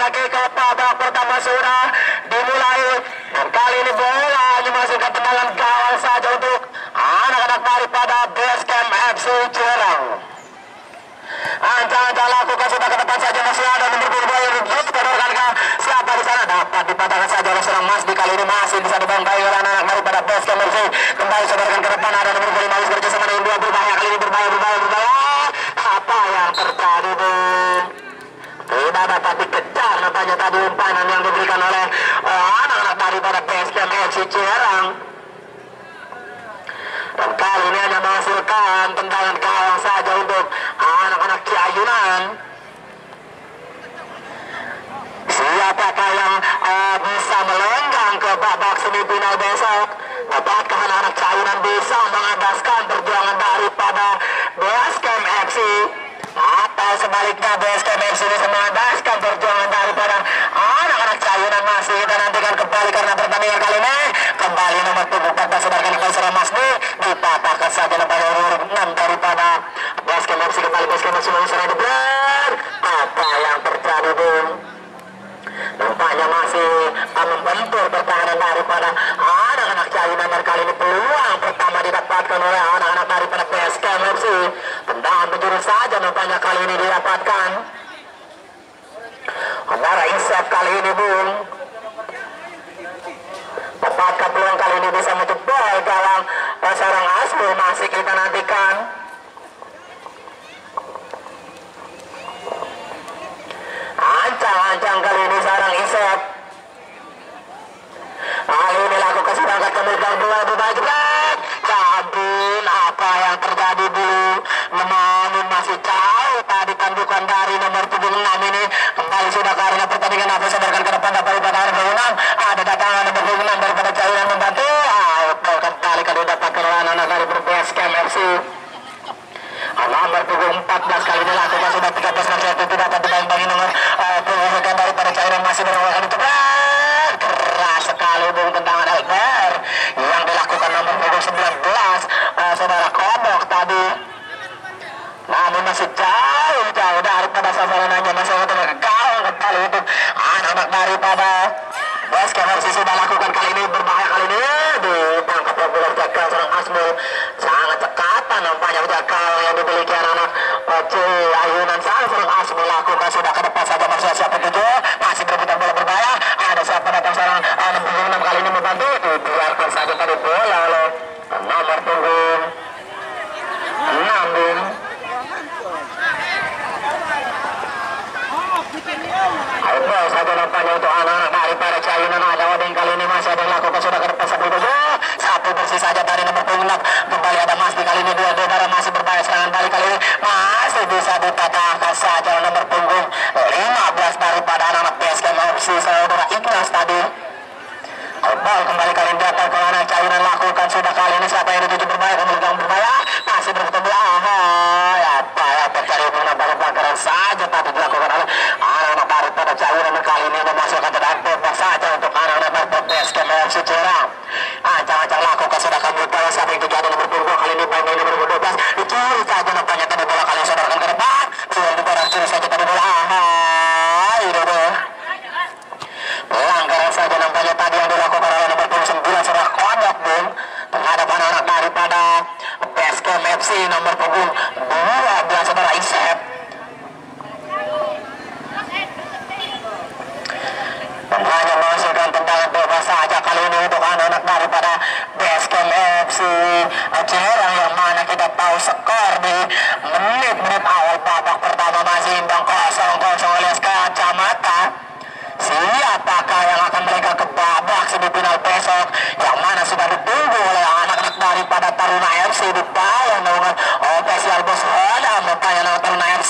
kaki ke babak pertama sudah dimulai. Dan kali ini bola masih ke tendangan gawang saja untuk anak-anak daripada Basecamp FC Ciherang. Ancang-ancang lakukan sudah ke depan saja, masih ada nomor 2 yang begitu berharga. Siapa di sana dapat dipatahkan saja oleh seorang Mas. Di kali ini masih bisa dibangkai oleh anak-anak daripada Basecamp FC. Kembali saudarakan ke depan, ada nomor 5 harus kerja sama dengan 2 berbahaya. Kali ini berbahaya. Apa yang terjadi, Bung? Tidak dapat dikejar nampaknya tadi umpan yang diberikan oleh anak-anak daripada Basecamp FC Ciherang. Dan kali ini hanya menghasilkan tendangan gawang saja untuk anak-anak Ciayunan. Siapakah yang bisa melenggang ke babak semifinal besok? Apakah anak-anak Ciayunan bisa mengandaskan perjuangan daripada Basecamp FC? Atau sebaliknya Basecamp FC bisa mengandaskan perjuangan daripada anak-anak Ciayunan? Masih kita nantikan kembali karena pertandingan kali ini kembali nomor 14 sebarkan oleh seorang Masni dipatahkan saja nampaknya nomor 6 daripada Basecamp FC. Kembali Basecamp FC mengusahakan dibler. Apa yang terjadi, Bung? Nampaknya masih membentur pertahanan daripada anak-anak Ciayunan. Dan kali ini peluang pertama didapatkan oleh anak-anak daripada Basecamp FC. Tendangan penjuru saja nampaknya kali ini didapatkan. Antara Isep kali ini, Bung. Tepatkah peluang kali ini bisa menjebol gawang seorang Asmo? Masih kita nantikan. Ancang-ancang kali ini seorang Isep. Kali ini lakukan sedangkan kemudian bola berbagi baik. Kabin, apa yang terjadi dulu? Namun masih jauh tadi tandukan dari nomor 76 ini. Kembali sudah karena pertandingan apa sadarkan ke depan dapat dipatahkan nomor 6. Ada datangan nomor 6 daripada Ciayunan membantu. Kembali kali dapatkan oleh anak-anak dari Basecamp FC. Nomor 14 kali ini lakukan sudah 13 kali itu dapat dibayang-bayang nomor pengumuman daripada Ciayunan masih berlawan itu keras sekali, Bung, tendangan Elber yang dilakukan nomor 19 saudara Kobok tadi. Namun masih jauh daripada sasarannya, masih untuk gawang kembali untuk anak-anak daripada Basecamp FC. Sudah lakukan kali ini berbahaya, kali ini ditangkap oleh jagal seorang Asmul. Sangat cekatan nampaknya jagal yang dimiliki anak-anak Ciayunan. Seorang Asmul lakukan sudah ke depan saja, masih siapa 7 masih berebutan bola berbahaya. Ada siapa datang seorang nomor 6 kali ini membantu, dibiarkan saja tadi bola oleh nomor punggung 6, Bung. Ayo saja nampaknya untuk anak-anak daripada Ciayunan. Ada Odeng kali ini masih ada yang lakukan sudah ke depan satu bersih saja dari nomor 6. Kembali ada Mas kali ini 2 darah masih berbahaya, serangan balik kali ini masih bisa dipatahkan saja nomor punggung 15 daripada anak-anak Basecamp FC saudara Ignas tadi. Bal kembali kali ini datang ke anak Ciayunan, lakukan sudah kali ini siapa yang dituju berbahaya, kemudian berbahaya masih bertemu apa ya terjadi pelanggaran saja tadi dilakukan oleh anak-anak daripada Ciayunan. Kali ini memasukkan tendangan bebas saja untuk anak-anak daripada Basecamp FC Ciherang. Ancang-ancang lakukan sudah kami berupaya siapa yang dituju nomor 2 kali ini main nomor 12 dicuri saja nampaknya tadi bola kali saudarakan ke depan. Sudah dibarak curi saja tadi bola. Pelanggaran saja nampaknya tadi yang dilakukan oleh nomor 9 saudara Kodok, Bung, terhadap anak-anak daripada Basecamp FC nomor punggung 12 saudara Isep. Dan hanya menghasilkan tendangan bebas saja kali ini untuk anak-anak daripada Basecamp FC Ciherang, yang mana kita tahu skor di menit-menit awal babak pertama masih imbang 0-0 alias kacamata. Siapakah yang akan mereka ke babak semifinal besok, yang mana sudah ditunggu oleh anak-anak daripada Taruna FC di bawah naungan official Bos Honda nampaknya Taruna FC.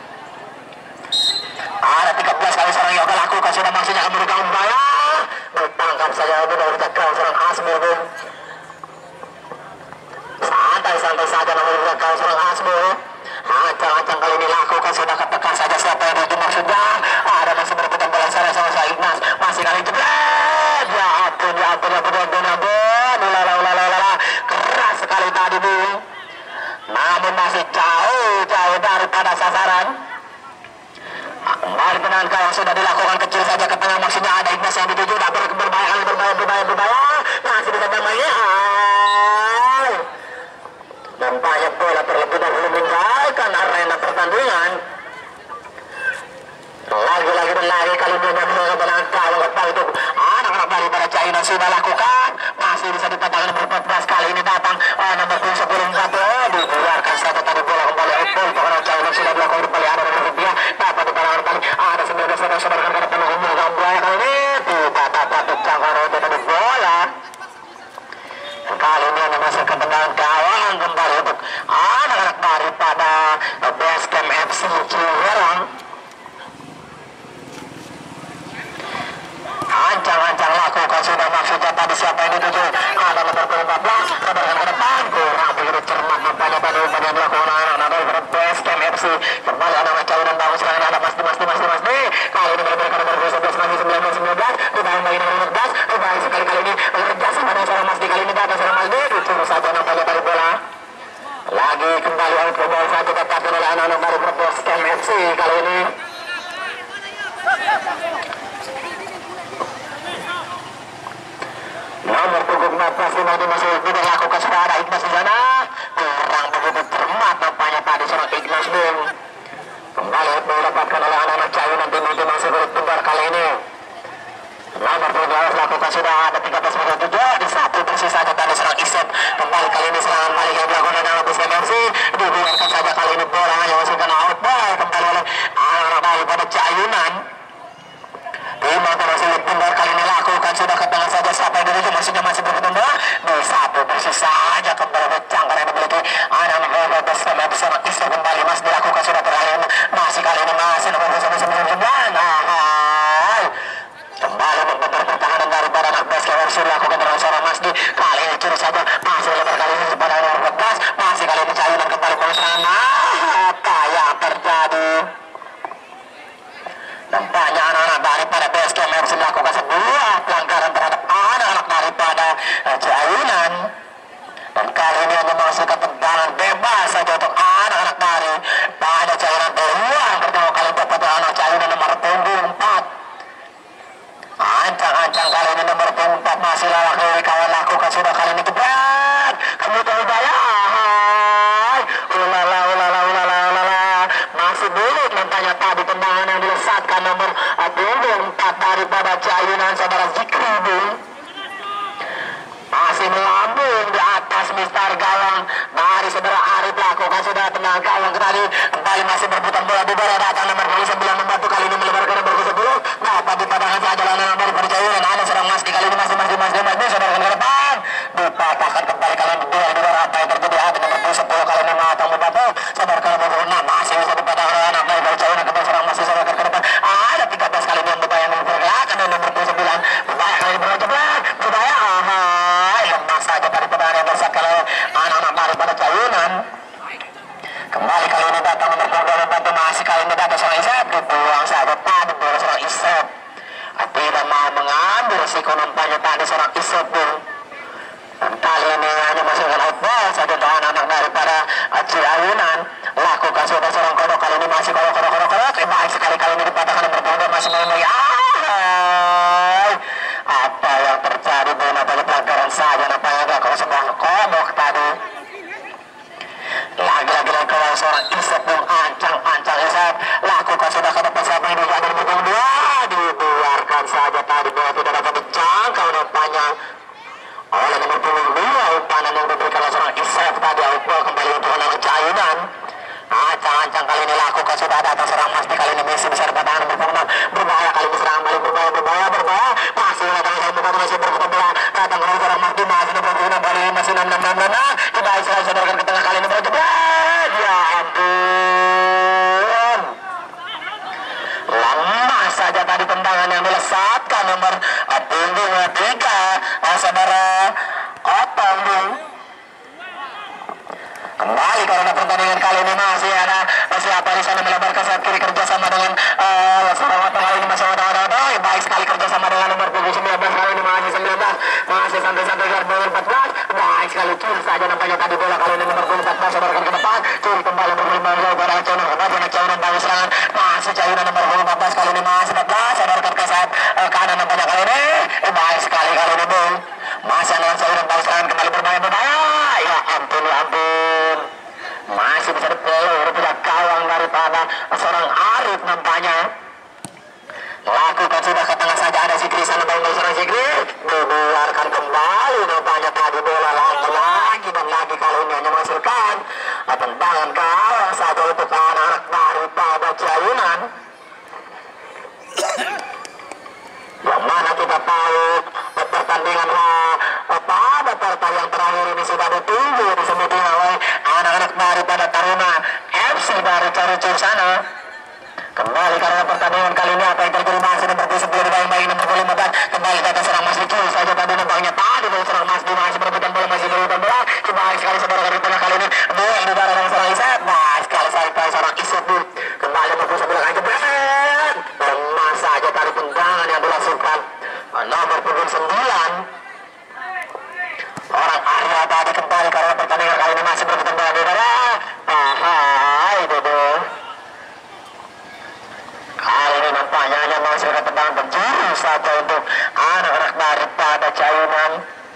Ada 13 kali seorang Yoga lakukan sudah maksudnya akan memberikan umpaya, ditangkap saja dari jagal seorang Asmul, Bung. Santai-santai saja memberikan jagal seorang Asmul. Ancang-ancang kali ini lakukan sudah ketekan saja siapa yang itu maksudnya. Ada masih berebutan bola sana sama Ignas, masih kali jebret. Ya ampun, ulala, keras sekali tadi, Bung. Namun masih jauh daripada sasaran. Kembali pandangan kawan sudah dilakukan kecil saja ke tengah, maksudnya ada Ignas yang dituju, tak berbahaya, masih bisa namanya. Nampaknya bola terlebih dahulu meninggalkan arena pertandingan. Lagi-lagi dan lagi kali ini menang dengan kawan kepala itu anak-anak daripada China sudah lakukan, masih bisa dipatahkan nomor 14 kali ini datang nomor 10 dikeluarkan saja tadi bola kembali outball karena China sudah dilakukan kembali ada nomor rupiah dapat dipatahkan kembali ada 19 saudara ke depan umur Gambaya kali ini tidak dapat dicangkar oleh tadi bola. Kali ini ada masuk ke tendangan gawang kembali untuk anak-anak daripada Basecamp FC Ciherang. Ancang-ancang lakukan sudah maksudnya tadi siapa yang dituju ada nomor 14 kabarkan ke depan kurang begitu cermat nampaknya tadi upaya yang dilakukan anak-anak daripada Basecamp FC kembali anak-anak jauh dan bangun serangan ada Mas kali ini berbeda ke nomor 11 masih 19 dibangun lagi nomor 14 dibangun sekali-kali ini kerjasama dengan seorang Mas kali ini datang seorang Mas dicuru saja nampaknya tadi bola lagi kembali out ke bola saja tetapkan oleh anak-anak daripada Basecamp FC kali ini. Nomor punggung 14 ini masih dilakukan sudah ada Ignas di sana kurang begitu cermat nampaknya tadi seorang Ignas Bung kembali didapatkan oleh anak-anak Cayu nanti masih bertunggar kali ini nomor 12 lakukan sudah ada 13 di satu bersih saja tadi seorang Isep kembali kali ini serangan balik yang dilakukan oleh anak Basecamp FC dibiarkan saja kali ini bola hanya masih kena outball kembali oleh anak-anak daripada Cayunan. Timang masih bertundar kali ini lakukan sudah ke tengah saja siapa yang dituju maksudnya masih bertundar di satu bersih saja kembali bercangkar yang dimiliki anak-anak Basecamp FC seorang Isep kembali masih dilakukan sudah terlalu masih kali ini masih nomor 9 kembali membentur pertahanan daripada anak Basecamp FC dilakukan dengan seorang Masdi kali ini curi saja masih lebar kali ini pada nomor 14 masih kali ini Cayunan kembali pengeserangan apa yang terjadi nampaknya anak-anak daripada Basecamp FC melakukan sebuah pelanggaran terhadap anak-anak daripada Cayunan dan kali ini hanya menghasilkan tendangan bebas saja untuk anak-anak dari pada Cayunan peluang pertama kali dapat anak Cayunan nomor punggung 4 ancang-ancang kali ini nomor 4 masih lawak dari kawan lakukan sudah kali ini jebret kamu tahu daya ulala masih bulut nampaknya tadi tendangan yang dilesatkan nomor punggung 4 daripada Cayunan saudara Zikri Bung masih melambung di atas Mister Gawang dari saudara Arif lakukan sudah tenang gawang tadi kembali masih berputar bola di bola datang nomor 29 membantu kali ini melebarkan nomor 10 dapat dipadangkan saja lawan dari Percayunan ada seorang Mas kali ini masih saudara ke depan dipatahkan kembali kali ini di luar apa yang terjadi ada nomor 10 kali ini matang membantu saudara ke nomor 6 masih bisa dipatahkan oleh anak dari Percayunan kembali seorang masih saudara ke depan ada 13 kali ini yang berbayang mempergelakan dan nomor 29 berbahaya kali ini berbahaya lemas saja dari pertahanan yang bersat kalau anak-anak daripada Cayunan kembali kali ini datang nomor 22 masih kali ini datang seorang Isep dibuang saja tadi bola seorang Isep tidak mau mengambil risiko nampaknya tadi seorang Isep dan kali ini hanya masukkan outball saja untuk anak-anak daripada Cayunan lakukan sudah seorang kodok kali ini masih kodok baik sekali kali ini dipatahkan nomor 22 masih melemari apa yang terjadi bu nampaknya pelanggaran saja nampaknya ada kalau sebuah kodok tadi lagi-lagi kawan seorang Isep ancang Isep lakukan sudah ke depan siapa ini ada nomor 2 dibuarkan saja tadi bola tidak dapat dijangkau nampaknya oleh nomor 2 umpanan yang diberikan oleh seorang Isep tadi outball kembali untuk anak Cayunan ancang kali ini lakukan sudah datang seorang Mas kali ini masih bisa dipatahkan nomor 6 berbahaya kali ini serangan balik berbahaya masih datang nomor 1 masih berputar bola datang oleh seorang Mas masih nomor 6 kali masih 6 tidak bisa saudarakan ke tengah kali ini berjebret ya ampun lemah saja tadi tendangan yang dilesatkan nomor punggung 3 saudara Otong Bung kembali karena pertandingan kali ini masih ada siapa di sana melebarkan sayap kiri kerjasama dengan seorang Otong kali ini masih Otong baik sekali kerjasama dengan nomor punggung 19 kali ini masih 19 masih santai-santai dengan 14 Baik sekali, curi saja nampaknya tadi bola kali ini nomor 14 saudarakan ke depan, curi kembali berkembang kepada Caunan, kemudian Caunan bawa serangan, masih Caunan nomor 14 kali ini masih 14 saudarakan ke sayap kanan nampaknya kali ini, baik sekali kali ini Bung, masih ada Caunan bawa serangan kembali bermain, ya ampun ya ampun, masih bisa dipelur pihak gawang daripada seorang Arif nampaknya. Lakukan sudah ke tengah saja, ada Zikri sana bangun seorang Zikri dibiarkan kembali nampaknya tadi bola lagi dan lagi kali ini hanya menghasilkan tendangan gawang saja untuk anak-anak daripada Caunan. Yang mana kita tahu pertandingan pada partai yang terakhir ini sudah ditunggu disebutkan oleh anak-anak daripada Taruna FC dari Carucur sana. Kembali karena pertandingan kali ini apa yang terjadi masih nomor 10 dibayang-bayang nomor 15 kembali ke atas serang Mas Dicul saja tadi nampaknya tadi dari serang Mas Di masih berebutan bola masih berebutan bola kembali sekali saudara di tengah kali ini duel di dalam dengan serang Isat nah sekali sampai serang Isat kembali nomor 11 aja berhasil lemah saja tadi tendangan yang dilangsungkan nomor 9 orang Arya tadi kembali karena pertandingan kali ini masih berebutan bola di dalam itu kali ini nampaknya hanya menghasilkan tendangan penjuru saja untuk anak-anak daripada Caunan.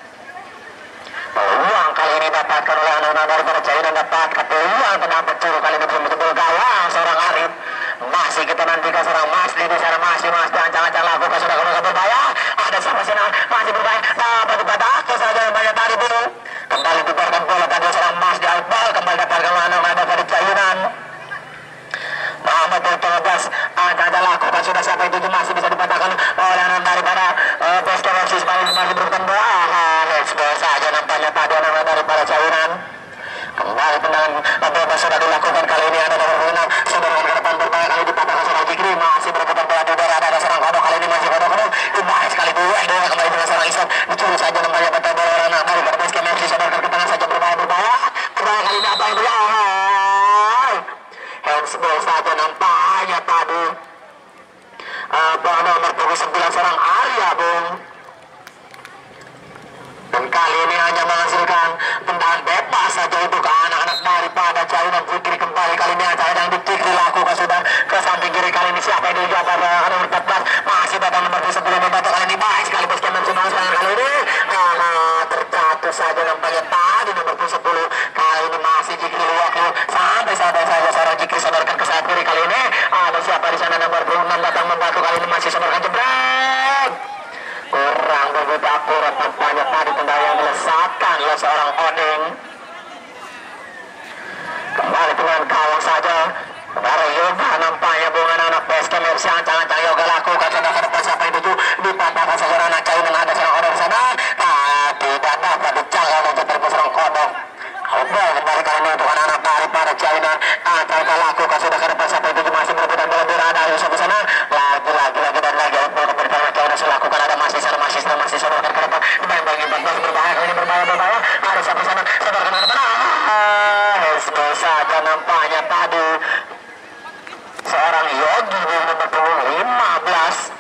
Peluang kali ini dapatkan oleh anak-anak daripada Caunan dapatkan peluang tendangan penjuru kali ini betul-betul gawang seorang Arif. Masih kita nantikan seorang Masdi di sana masih ancang-ancang lakukan sudah kemudian berbahaya. Ada sama sana masih berbahaya. Dapat dibatasi saja banyak tadi dulu. Kembali dibiarkan bola tadi seorang Masdi Iqbal kembali dapatkan anak-anak daripada Caunan. Muhammad Tegas ada lakukan sudah siapa itu masih bisa dipatahkan oleh anak daripada Boston Rosis masih berurutan bola saja nampaknya tadi anak daripada Caunan kembali tendangan bebas sudah dilakukan kali ini ada nomor 6 saudara ke depan berbahaya kali dipatahkan seorang Jikri masih berurutan bola di udara ada serang kodok kali ini masih kodok bahaya sekali dua kembali dengan seorang Islam dicuri saja nampaknya betul bola anak daripada Boston Rosis saudara ke tengah saja berbahaya kali ini apa yang berbahaya handsball saja nampaknya tadi nomor 9 seorang Arya Bung dan kali ini hanya menghasilkan tendangan bebas saja untuk anak-anak daripada Caunan Fikri kembali kali ini ada yang Fikri lakukan sudah ke samping kiri kali ini siapa yang dijabat nomor 14 masih datang nomor 10 membantu kali ini baik sekali bos kemen semua serangan kali ini terjatuh saja nampaknya tadi nomor 10 kali ini masih Jikri wakil sampai saja seorang Jikri sadarkan ke saat kiri kali ini ada siapa di sana nomor 6 datang membantu kali ini masih sadarkan jebret kurang begitu akurat nampaknya tadi tendangan yang dilesatkan oleh seorang Oding kembali dengan gawang saja dari Yoga nampaknya bunga anak PSK FC ancang-ancang Yoga lakukan sudah ke depan siapa yang tuju dipatahkan seorang anak Caunan ada seorang Odong sana tidak dapat dijaga untuk terpusrang kodok kembali kali ini untuk anak-anak daripada Caunan akan lakukan sudah ke depan siapa yang tuju masih berebutan bola berada Yusuf ke sana lagi dan lagi bola kembali karena Caunan lakukan ada masih saudara ke depan dibayang-bayang 14 berbahaya kali ini berbahaya ada siapa sana saudara ke depan handsball saja nampaknya tadi seorang Yogi di nomor 15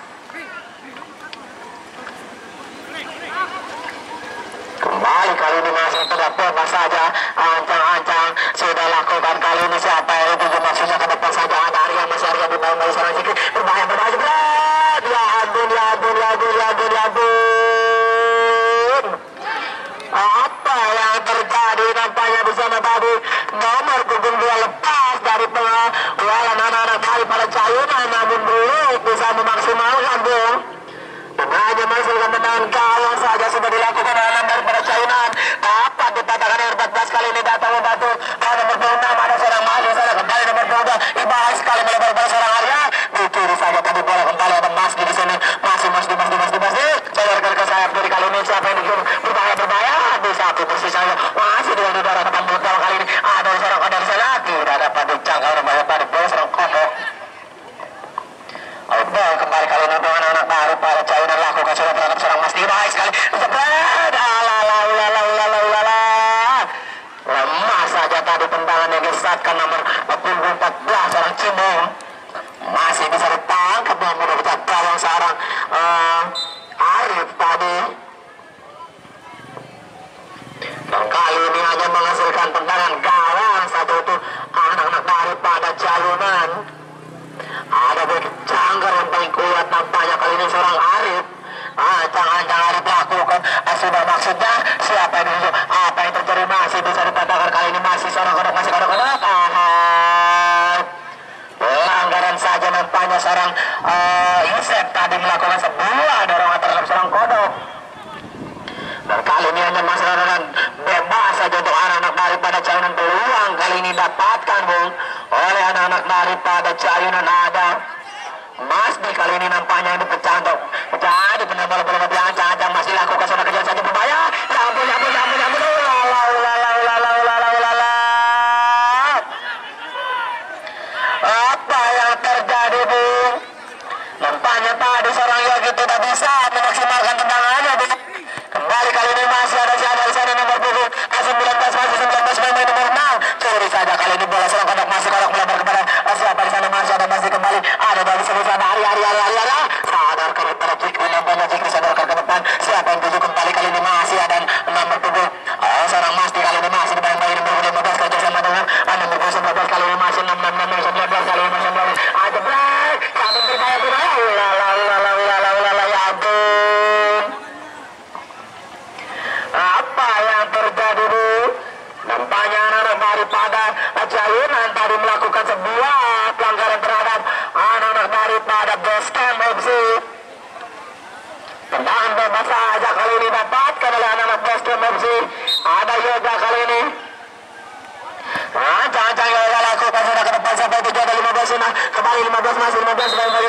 kembali kali ini masih tidak bebas saja ancang-ancang sudah lakukan kali ini siapa yang itu maksudnya ke depan saja ada Arya masih Arya di bawah seorang Zikri berbahaya berat ya ampun apa yang terjadi nampaknya di sana tadi nomor 2 lepas dari pengawalan anak-anak daripada Caunan namun belum bisa memaksimalkan Bung dan hanya menghasilkan tendangan gawang saja sudah dilakukan oleh anak daripada Caunan dapat dipatahkan nomor 14 kali ini datang membantu nomor 26 ada seorang masih sana kembali nomor 2 ibahas sekali melebar pada seorang Arya dicuri saja tadi bola kembali ada Masdi di sini masih cederakan ke sayap kiri kali ini siapa yang dicuri berbahaya satu bersih saja masih dengan udara ketemu kali ini ada seorang kodok sana tidak dapat dijangkau berbahaya pada bola seorang kodok outball kembali kali ini untuk anak-anak baru pada Caunan lakukan sudah terhadap seorang Masdi baik sekali lemah saja tadi tendangan yang disesatkan nomor 14 seorang Cimong masih bisa ditangkap dan mudah bisa gawang seorang Arif tadi satu itu anak-anak daripada Cayunan. Ada begitu Canggar yang paling kuat nampaknya kali ini seorang Arif. Ancang-ancang Arif lakukan. Sudah maksudnya siapa yang dulu? Apa yang terjadi masih bisa dikatakan kali ini masih seorang kodok, masih kodok-kodok. Pelanggaran saja nampaknya seorang Yusef tadi melakukan sebuah dorongan terhadap seorang kodok. Dan kali ini hanya masalah bebas saja untuk anak-anak daripada Cayunan. Peluang kali ini dapatkan Bung oleh anak-anak daripada Cayunan. Ada Masdi kali ini nampaknya ini pecah untuk jadi benar-benar belum diancang-ancang masih lakukan seorang kejar saja berbahaya. Ya ampun, ya ampun, ya ampun, ya ampun. Apa yang terjadi Bung? Nampaknya tadi seorang Yogi tidak bisa memaksimalkan tendangannya Bung. Kembali kali ini masih ada siapa di sana nomor punggung 19 masih 19 pemain nomor 6. Curi saja kali ini bola seorang kodok masih kodok melebar kepada siapa di sana masih ada masih kembali ada dari sebelah sana hari sadarkan kepada Cikri nampaknya Cikri sadarkan ke depan siapa yang tuju kembali kali ini masih ada nomor punggung seorang Masdi kali ini masih dibayang-bayang nomor 15 kerja sama dengan nomor 19 kali ini masih 19 kali ini masih ada break sampai berbahaya ya ampun. Apa yang terjadi Bu? Nampaknya anak-anak daripada Cayunan tadi melakukan sebuah pelanggaran terhadap anak-anak daripada Basecamp FC. Tendangan bebas saja kali ini dapatkan oleh anak-anak Basecamp FC. Ada Yoga kali ini. Ancang-ancang Yoga lakukan sudah ke depan sampai 7 ada 15 sudah. Kembali 15 masih 15 kembali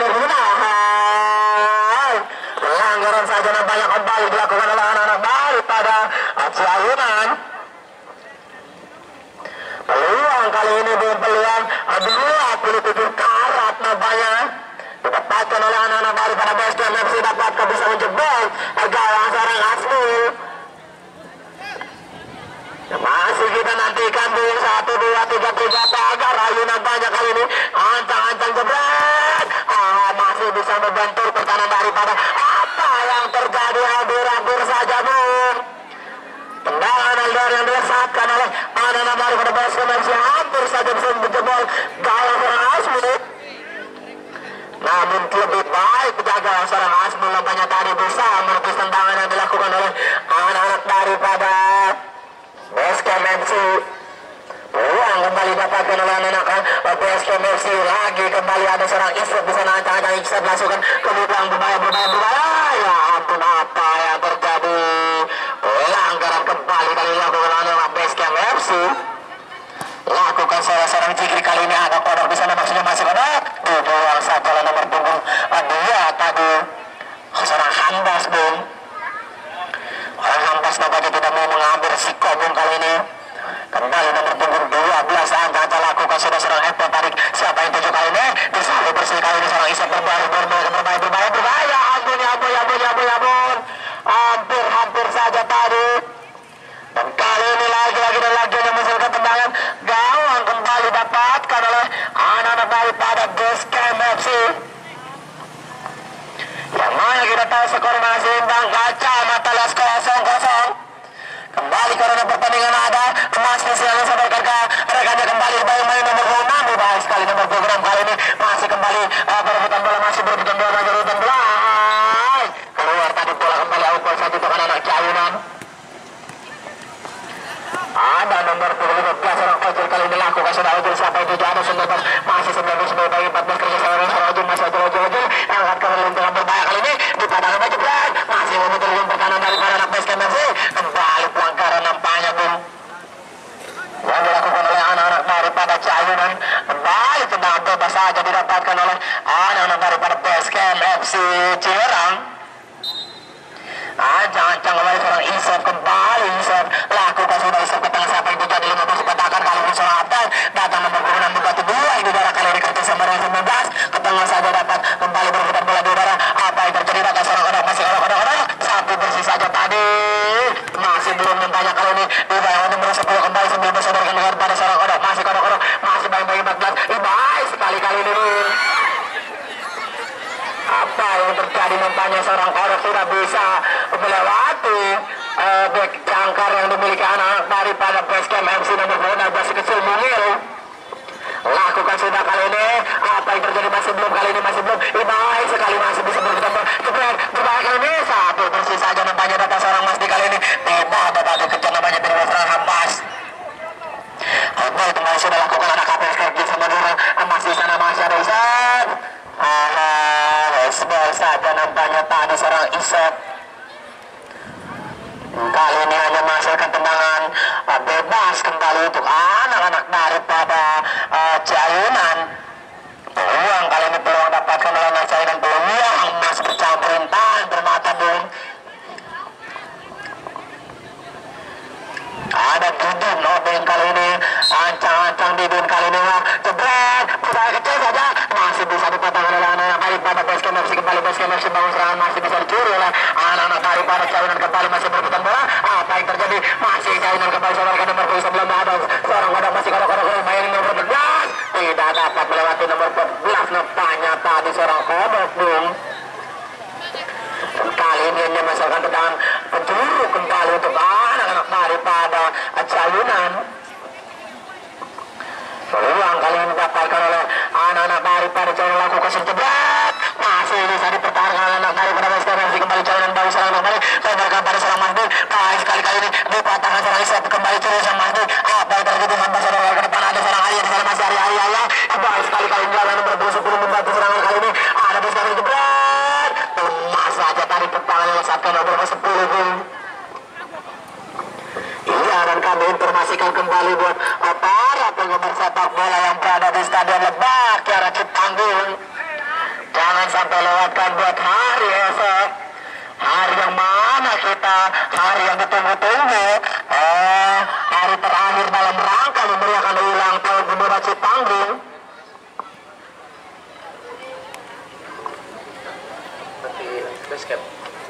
pelanggaran saja nampaknya kembali dilakukan oleh anak-anak daripada Cayunan. Peluang kali ini belum peluang 27 karat nampaknya didapatkan oleh anak-anak daripada Basecamp FC dapat bisa menjebol gawang seorang Asmul. Masih kita nantikan Bung 1, 2, 3 pagar Ayu nampaknya kali ini ancang-ancang jebret masih bisa membentur pertahanan daripada apa yang terjadi hampir saja Bung. Tendangan Aldor yang dilesatkan oleh anak-anak daripada Basecamp FC hampir saja bisa menjebol gawang seorang Asmul. Namun lebih baik jaga seorang Asmul nampaknya tadi bisa menepis tendangan yang dilakukan oleh anak-anak daripada Basecamp FC. Peluang kembali dapatkan oleh anak-anak Basecamp FC. Lagi kembali ada seorang Israf di sana ancang-ancang Israf masukkan kemudian berbahaya. Ya ampun apa yang terjadi? Pelanggaran kembali kali dilakukan oleh anak Basecamp FC. Lakukan seorang Cikri kali ini ada kodok di sana maksudnya masih kodok. Dibuang saja oleh nomor punggung 2 tadi seorang Handas Bung. Orang Hampas nampaknya tidak mau mengambil risiko Bung kali ini. Kembali nomor punggung 12 angka lakukan sudah seorang Epo tarik siapa yang tujuh kali ini disalib bersih kali ini seorang Isep berbahaya. Ampun hampir saja tadi. Dan kali ini lagi yang menghasilkan tendangan gawang kembali dapatkan oleh anak-anak daripada Basecamp FC. Yang mana kita tahu skor masih imbang kacamata las 0-0. Kembali karena pertandingan ada masih siang sadarkan ke rekannya kembali main nomor 6 baik sekali nomor 6 kali ini masih kembali berebutan bola masih berebutan bola keluar tadi bola kembali out saja untuk anak Cayunan. Ada nomor 15 orang ojol kali ini lakukan sudah ojol siapa itu ada 19 masih 19 bagi 14 kerja seorang ojol masih ojol angkat ke dengan berbahaya kali ini di padangan baju berat masih memutulkan pertahanan dari anak Basecamp FC. Kembali pelanggaran nampaknya Bung yang dilakukan oleh anak-anak daripada Cayunan. Kembali tendangan bebas saja didapatkan oleh anak-anak daripada Basecamp FC Ciherang. Ancang-ancang kembali seorang Isep kembali Isep lakukan sudah Isep ke tengah siapa itu jadi 15 petakan kali ini seorang Abdal datang nomor 6 bebatu 2 ini udara kali ini kerja sama dengan 19 ke tengah saja dapat kembali berputar bola di udara. Apa yang terjadi datang seorang kodok masih kodok satu bersih saja tadi masih belum banyak kali ini di bawah nomor 10 kembali sambil bersadarkan dengan pada seorang kodok masih kodok masih bagi 14 baik sekali kali ini. Apa apa yang terjadi, nampaknya seorang kodok sudah bisa melewati back jangkar yang dimiliki anak daripada Basecamp FC nomor 12 si kecil Mungil. Lakukan sudah kali ini, apa yang terjadi masih belum, kali ini masih belum, baik sekali masih bisa berkembang jebret, berbahaya kali ini, satu bersih saja nampaknya data seorang Mas di kali ini, tidak dapat dikejar nampaknya dari Western Hambas. Oke, kembali sudah lakukan anak KPS Kerjit sama orang masih sana masih ada Iset. Baseball saja nampaknya tadi seorang Iset. Kali ini hanya menghasilkan tendangan bebas kembali untuk anak-anak daripada Cayunan. Peluang kali ini peluang dapatkan oleh anak Cayunan, peluang masih bercampur rintangan bermata bung. Ada Didin Odin kali ini, ancang-ancang Didin kali ini, jebret, berbahaya kecil saja, masih bisa dipatahkan oleh anak-anak daripada Basecamp FC. Kembali Basecamp FC bangun serangan, masih bisa dicuri oleh anak-anak daripada Cayunan. Kembali masih berputar bola, apa yang terjadi, masih Cayunan kembali saudara nomor 10 sebelum ada seorang wadah masih kodok-kodok main nomor 14, tidak dapat melewati nomor 14, nampaknya tadi seorang kodok bung. Kali ini hanya masakan tendangan penjuru kembali untuk anak-anak daripada Cayunan. Peluang kali ini didapatkan oleh anak-anak daripada Cayunan, lakukan jebret, masih bisa dipertahankan oleh anak daripada Basecamp FC. Kembali Cayunan baru serang kembali, lebarkan pada serang Masdi, baik sekali kali ini dipatahkan serang Iset, kembali terus serang Masdi, apa yang terjadi hambas saudara ke depan, ada serang Ayah, di sana masih Ayah, baik sekali kali ini jalan nomor 10 membantu serangan kali ini, ada Basecamp FC jebret, lemas saja tadi pertahanan oleh Satker nomor 10 bung. Iya, dan kami informasikan kembali buat para penggemar sepak bola yang berada di Stadion Lebak Kiara Ciptanggul, jangan sampai lewatkan buat hari esok, hari yang mana kita, hari yang ditunggu-tunggu, hari terakhir dalam rangka memeriahkan ulang tahun Pemuda Ciptanggul. Nanti Basecamp.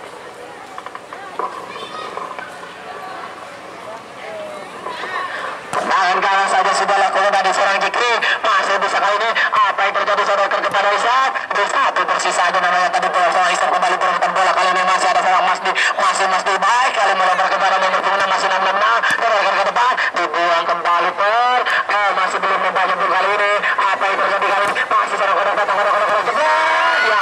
Tendangan saja sudah lakukan dari seorang Jikri, masih bisa kali ini, apa yang terjadi saudara kepada Isak, satu bersih saja namanya tadi seorang Isak kembali perebutan bola, kali ini masih ada seorang Masdi, masih Masdi baik kali melebar kepada nomor 6, masih 666, terlebar ke depan, dibuang kembali masih belum membanyak kali ini, apa yang terjadi kali ini, masih seorang kodok ya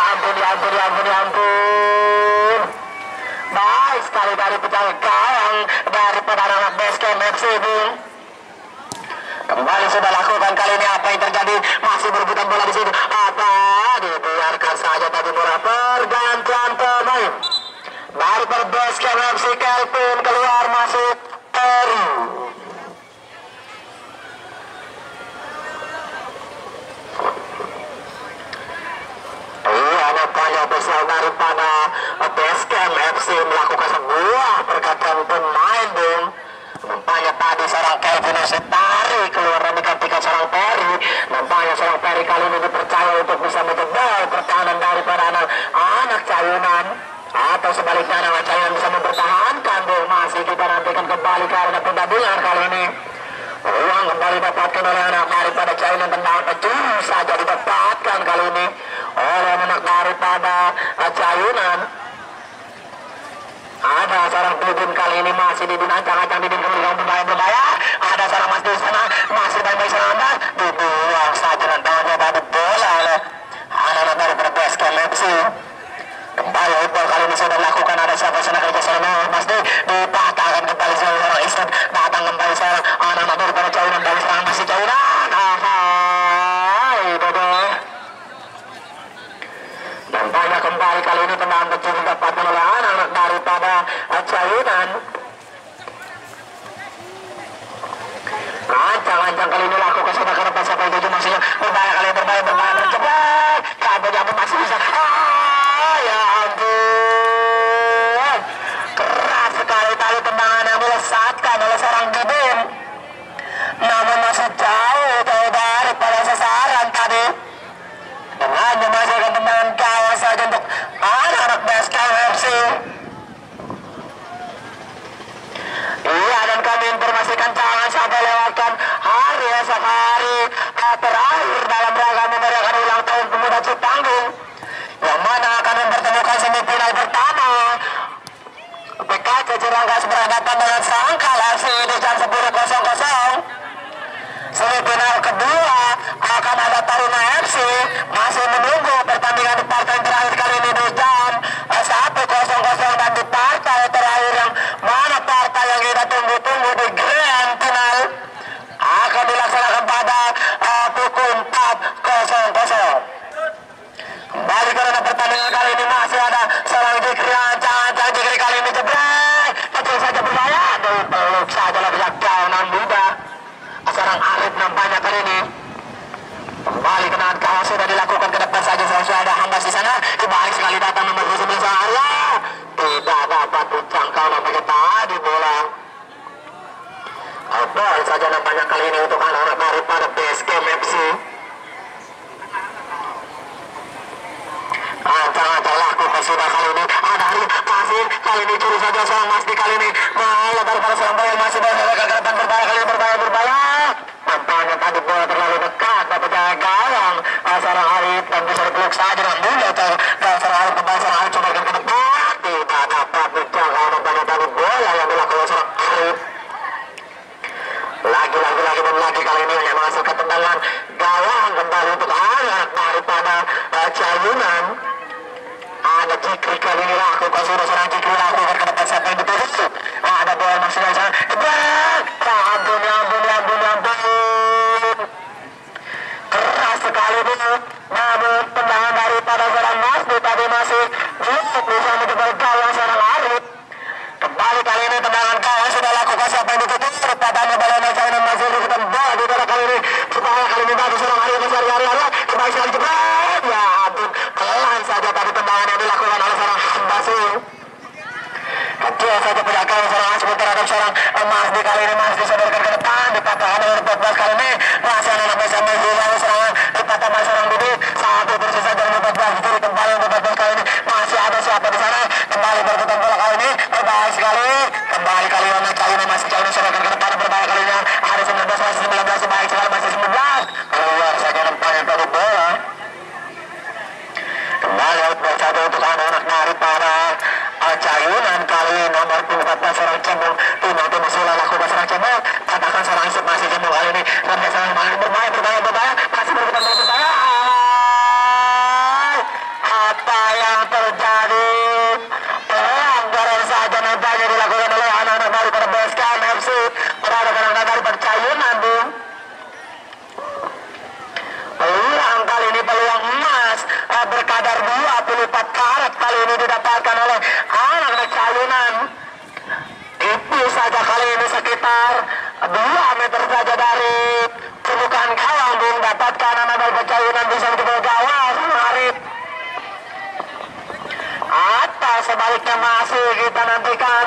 ampun, baik sekali dari pecahan gawang daripada anak Basecamp FC bung. Kembali sudah lakukan kali ini, apa yang terjadi, masih berebutan bola di situ, apa dibiarkan saja tadi bola, pergantian pemain dari Basecamp FC. Kelvin keluar, masuk Terry. Iya, nampaknya ofisial daripada Basecamp FC melakukan sebuah pergantian pemain bung. Nampaknya tadi seorang Kelvin Setari keluar dan digantikan seorang Perry. Nampaknya seorang Perry kali ini dipercaya untuk bisa menjebol pertahanan daripada anak Cayunan, atau sebaliknya anak Cayunan bisa mempertahankan bung. Masih kita nantikan kembali karena pendampingan kali ini. Uang kembali dapatkan oleh anak daripada Cayunan, tendangan penjuru saja didapatkan kali ini oleh anak daripada Cayunan. Ada seorang Didin kali ini, masih Didin ancang-ancang, Didin kembali berbahaya, ada seorang Mas di sana, masih baik-baik sana, dibuang saja tendangannya dari bola oleh anak-anak dari Basecamp FC. Kembali Iqbal kali ini sudah lakukan, ada siapa sana kerja sana Mas dipatahkan kembali seorang Islam, datang kembali seorang anak-anak dari Cayunan, dari serangan masih Cayunan, nampaknya kembali kali ini tendangan kecil didapatkan oleh anak-anak daripada Cayunan. Ancang-ancang kali ini lakukan sudah ke depan, siapa yang tuju maksudnya, berbahaya kali ini, berbahaya bercepat, kabelnya masih bisa, ya ampun, keras sekali tali tendangan yang dilesatkan oleh seorang Didin, namun masih jauh daripada sasaran tadi. Dengan memastikan tendangan gawang saja untuk anak-anak Basecamp FC. Iya, dan kami informasikan jangan sampai lewatkan hari esok, hari terakhir dalam rangka memeriahkan ulang tahun Pemuda Ciptanggul, yang mana akan Cirangkas berhadapan dengan Sangkal FC di jam 10.00. Semifinal kedua akan ada Taruna FC, masih menunggu pertandingan di partai terakhir kali ini di jam 1.00, dan di partai terakhir yang mana partai yang kita tunggu-tunggu di grand final akan dilaksanakan pada pukul 4.00. Kembali karena pertandingan kali ini masih ada seorang Jikri ancang Jikri kali ini jebrek kecil saja berbahaya, peluk saja lah pihak jauh muda. Seorang Arif nampaknya kali ini kembali kena kawan sudah dilakukan ke depan saja, sudah ada hambas di sana, dibalik sekali datang nomor 19 Arya, tidak dapat dijangkau nampaknya tadi bola. Bola saja nampaknya kali ini untuk anak-anak daripada Basecamp FC. Ancang-ancang lakukan sudah kali ini ada masih kali ini curi saja seorang Mas di kali ini malah daripada seorang yang masih berbahaya ke depan, berbahaya. Nampaknya tadi bola terlalu dekat dapat jaga gawang seorang Arif dan bisa dipeluk saja dengan mudah dan seorang Arif kembali, seorang Arif coba ke depan, tidak dapat dijangkau nampaknya tadi bola yang dilakukan seorang Arif. Lagi kali ini hanya masuk ke tendangan gawang kembali untuk anak daripada Cayunan. Ada Jikri kali ini lakukan sudah seorang Jikri lakukan ke depan, siapa yang dituju, ada bola masih dari sana jebak, ampun keras sekali dulu, namun tendangan daripada seorang Masdi tadi masih cukup bisa menjebak gawang seorang Arif. Kembali kali ini tendangan kawan sudah lakukan, siapa yang ditutup padanya balanya Cayunan masih diketan bola di bola kali ini, supaya kali ini bagus seorang Arif masih hari kembali sekali jebak, ya ampun pelan saja tadi tendangan yang dilakukan oleh seorang Basi. Kecil saja penjagaan seorang Asbun terhadap seorang Masdi kali ini, Masdi sodorkan ke depan, dipatahkan oleh 14 kali ini, masih anak bisa menjual serangan, dipatahkan seorang Budi, satu tersisa dari 14 kiri kembali untuk 14 kali ini, masih ada siapa di sana, kembali berputar bola kali ini, berbahaya sekali, kembali kali ini Cayunan masih Cayunan sodorkan ke depan, berbahaya kalinya, ada 19 masih 19, baik sekali masih 19, keluar saja nampaknya dari bola. Kembali bersatu untuk anak-anak daripada Cayunan kali nomor 14 seorang cembung, Timothy Musula lakukan seorang cembung, katakan seorang Isip masih cembung kali ini, sampai seorang berbahaya, masih berputar berbahaya. Apa yang terjadi? Pelanggaran saja nampaknya dilakukan oleh anak-anak daripada Basecamp FC terhadap anak-anak daripada Cayunan, Bung. Peluang kali ini peluang emas berkadar 24 karat kali ini didapatkan oleh anak-anak Cayunan. Itu saja kali ini sekitar 2 meter saja dari permukaan gawang, Bung, dapatkan anak-anak Cayunan bisa menjebol gawang Arif. Atau sebaliknya masih kita nantikan.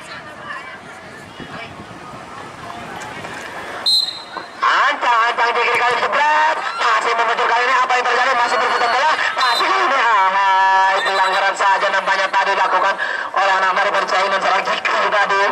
Ancang Jikri kali jebret, masih memuncul kali ini, apa yang terjadi, masih berputar bola, masih kali ini, pelanggaran saja nampaknya tadi dilakukan oleh anak dari Cayunan seorang Jikri tadi.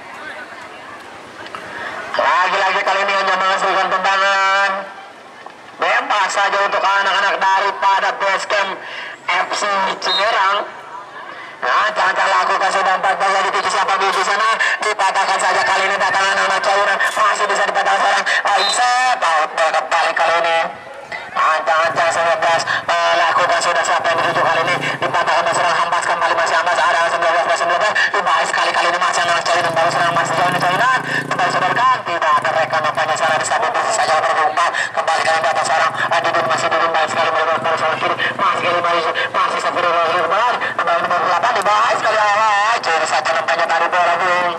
Lagi-lagi kali ini hanya menghasilkan tendangan bebas saja untuk anak-anak daripada Basecamp FC Ciherang. Ancang lakukan sudah 14 lagi tujuh siapa di sana, dipatahkan saja kali ini datang anak-anak Cayunan, masih bisa dipatahkan seorang Isep, out kembali kali ini. Ancang 19 lakukan sudah siapa yang dituju kali ini, dipatahkan seorang Hambas, kembali masih Hambas, ada 19 dibalik sekali kali ini masih anak Cayunan, baru seorang masih Cayunan kembali sodorkan, tidak ada rekan nampaknya secara disabilitas saja berumpat, kembali kali ini atas seorang Didin, masih Didin baik sekali melihat baru seorang kiri, masih Safirul kembali kembali nomor 8 dibahas sekali curi saja nampaknya tadi bola, Bung.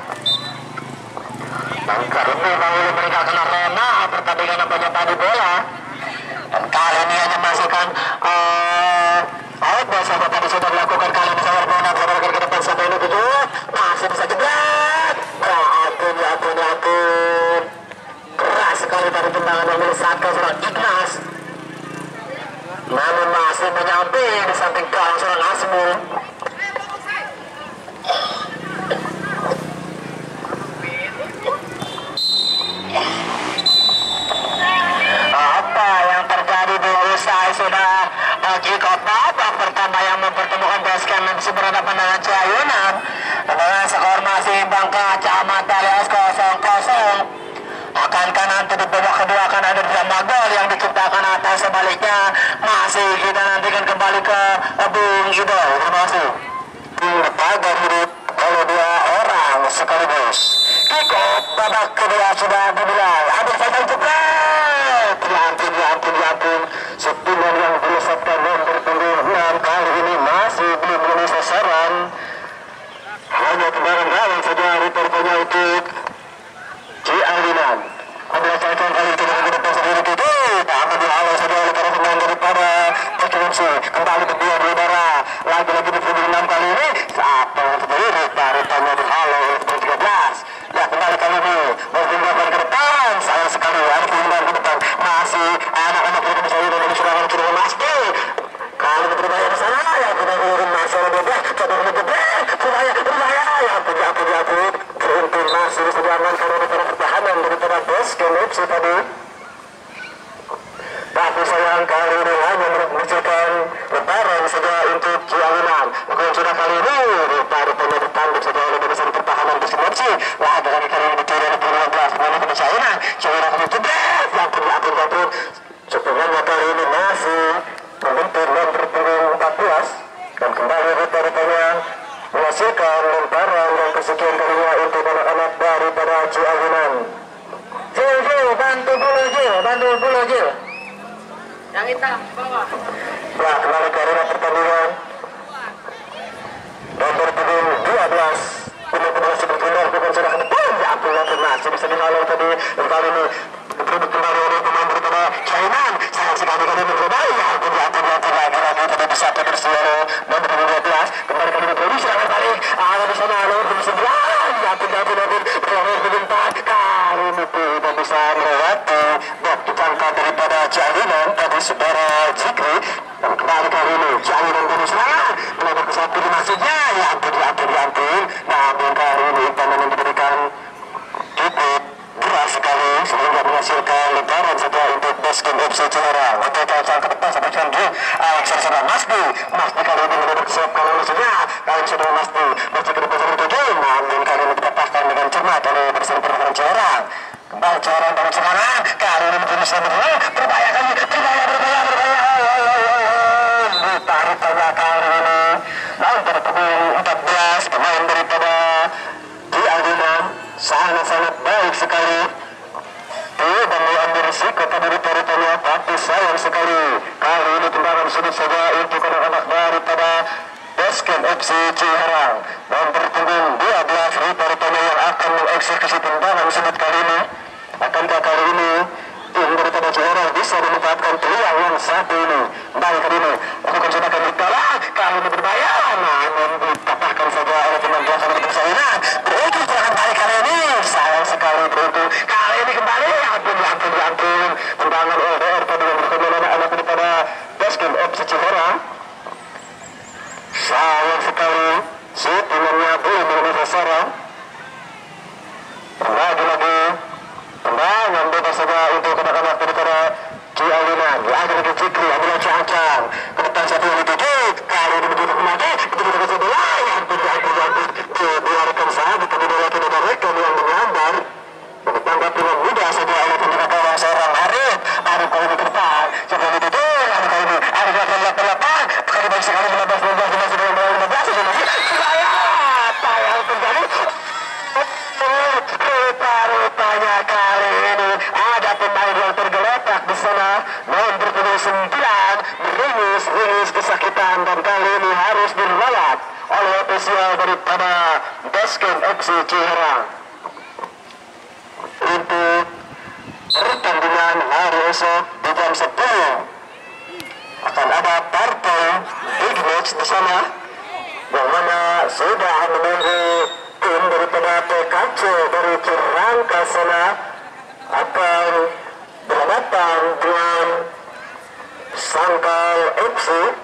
Dan kali ini Bang mereka kena rema pertandingan nampaknya tadi bola, dan kali ini hanya masukkan out ball saja tadi sudah dilakukan kali ini sama bola ke depan sampai ini tujuh masih bisa jebret, ampun keras sekali tadi tendangan yang menyesatkan seorang Ignas, namun masih menyampai di samping gawang seorang Asmul. Apa yang terjadi di usai sudah jika babak pertama yang mempertemukan Basecamp FC berhadapan dengan Cayunan dengan skor masih nanti di babak kedua akan ada drama gol yang diciptakan atau sebaliknya masih kita nantikan kembali ke Bung Ido. Terima kasih. Pagar hidup oleh dua orang sekaligus. Kick off babak kedua sudah dimulai. Ada fatal jebret. Diampun. Sepinan yang dilesatkan nomor punggung 6 kali ini masih belum memenuhi sasaran. Hanya tendangan gawang saja rupanya untuk Cialinan. Adalah catatan kali itu dengan depan sendiri itu. Namun dihalau saja oleh para pemain daripada PKMC. Kembali berdua di udara. Lagi-lagi di punggung 6 kali ini. Satu sendiri rupanya dihalau oleh 13. Ya kembali kali ini berpindahkan ke depan. Sayang sekali ada pindahan ke depan. Masih anak-anak Indonesia ini dari serangan kiri Masdi. Kalau berbahaya ke sana ya kita urun masalah bebek. Coba bebek. Berbahaya ya ampun. Beruntung masih bisa diamankan oleh para pertahanan daripada Basket FC tadi. Tapi sayang kali ini hanya menghasilkan lebaran saja untuk Cialinan. Mungkin sudah kali ini rupanya ditangguh saja oleh barisan pertahanan Basket FC. Lagi kali ini dicuri oleh 15 pemain dari Cialinan. Cialinan kali itu ampun. Sebenarnya kali ini masih membentur nomor punggung 14 dan kembali rupanya menghasilkan lemparan yang kesekian kalinya untuk anak-anak daripada Cialinan. Jil, bantu dulu Jil. Yang hitam, bawah. Ya, kembali ke arena pertandingan. Nomor punggung 12. Ini berhasil berpindah, bukan sudah ke depan. Ya ampun, masih bisa dihalau tadi. Dan kali ini diperlukan kembali oleh pemain daripada Cialinan. Sayang sekali kali ini berbahaya. Ya ampun, lagi tadi bisa tersiaro. Nomor punggung 12. Kembali kali ini produksi serangan balik. Ada di sana, nomor punggung 9. Ya ampun. Nomor punggung 4. Kali ini tidak bisa melewati. Dan ditangkap daripada Cialinan. Tadi saudara Zikri. Dan kembali kali ini Cialinan kami serangan. Melakukan kesatu di masjidnya. Ya ampun. Namun kali ini Taman diberikan titik keras sekali sehingga menghasilkan lebaran saja untuk Basket FC Ciherang. Oke, calon ke depan sampai Chandri Alexander Masdi kali ini mendapat kesiapkan musuhnya. Kali ini sudah Masdi masih ke depan sampai 7. Namun kali ini dipatahkan dengan cermat oleh barisan pertahanan Ciherang. Kembali Ciherang dari sekarang. Kali ini menjadi berbahaya kali. Berbahaya. Ditarik tengah kali ini. Namun pada punggung 14 pemain daripada Cialinan sangat baik sekali. Tidak mengambil risiko tadi rupanya, tapi sayang sekali. Kali ini tendangan sulit saja untuk anak-anak daripada Basket FC Ciherang. Nomor punggung 12 rupanya yang akan mengeksekusi tendangan sulit kali ini. Akankah kali ini tim daripada Ciherang bisa memanfaatkan peluang yang satu ini? Baik kali ini lakukan sudah akan ditolak. Kali ini berbahaya, namun dipatahkan saja oleh pemain belakang dari Ciherang. Beruntung serangan balik kali ini. Sayang sekali beruntung. Kali ini kembali. Ampun. Tendangan LDR tadi yang bertemu anak-anak daripada Basket FC Ciherang. Sayang sekali. Sebenarnya belum memenuhi sasaran. Lagi-lagi tendangan bebas saja untuk anak-anak daripada Cialinan. Lagi-lagi Zikri adalah Cangcang. Ke depan satu yang ditutup. Kali ini begitu kemati. Begitu sebelah. Ampun. Biarkan saja tadi bola tidak mereka yang menyambar. Ditangkap dengan mudah saja oleh pemain gawang seorang Arif kali ini ke depan. Coba ditutup. Kali ini Arif akan lapan. Kali baik sekali 15. Apa yang terjadi? Rupanya kali ini ada pemain yang tergeletak di sana. Nomor punggung 9 meringis kesakitan dan kali ini harus dirawat oleh ofisial daripada Basket FC Ciherang. Untuk pertandingan hari esok di jam 10 akan ada partai big match di sana, yang mana sudah menunggu tim daripada PKC dari Cirangka sana akan berhadapan dengan Sangkal FC.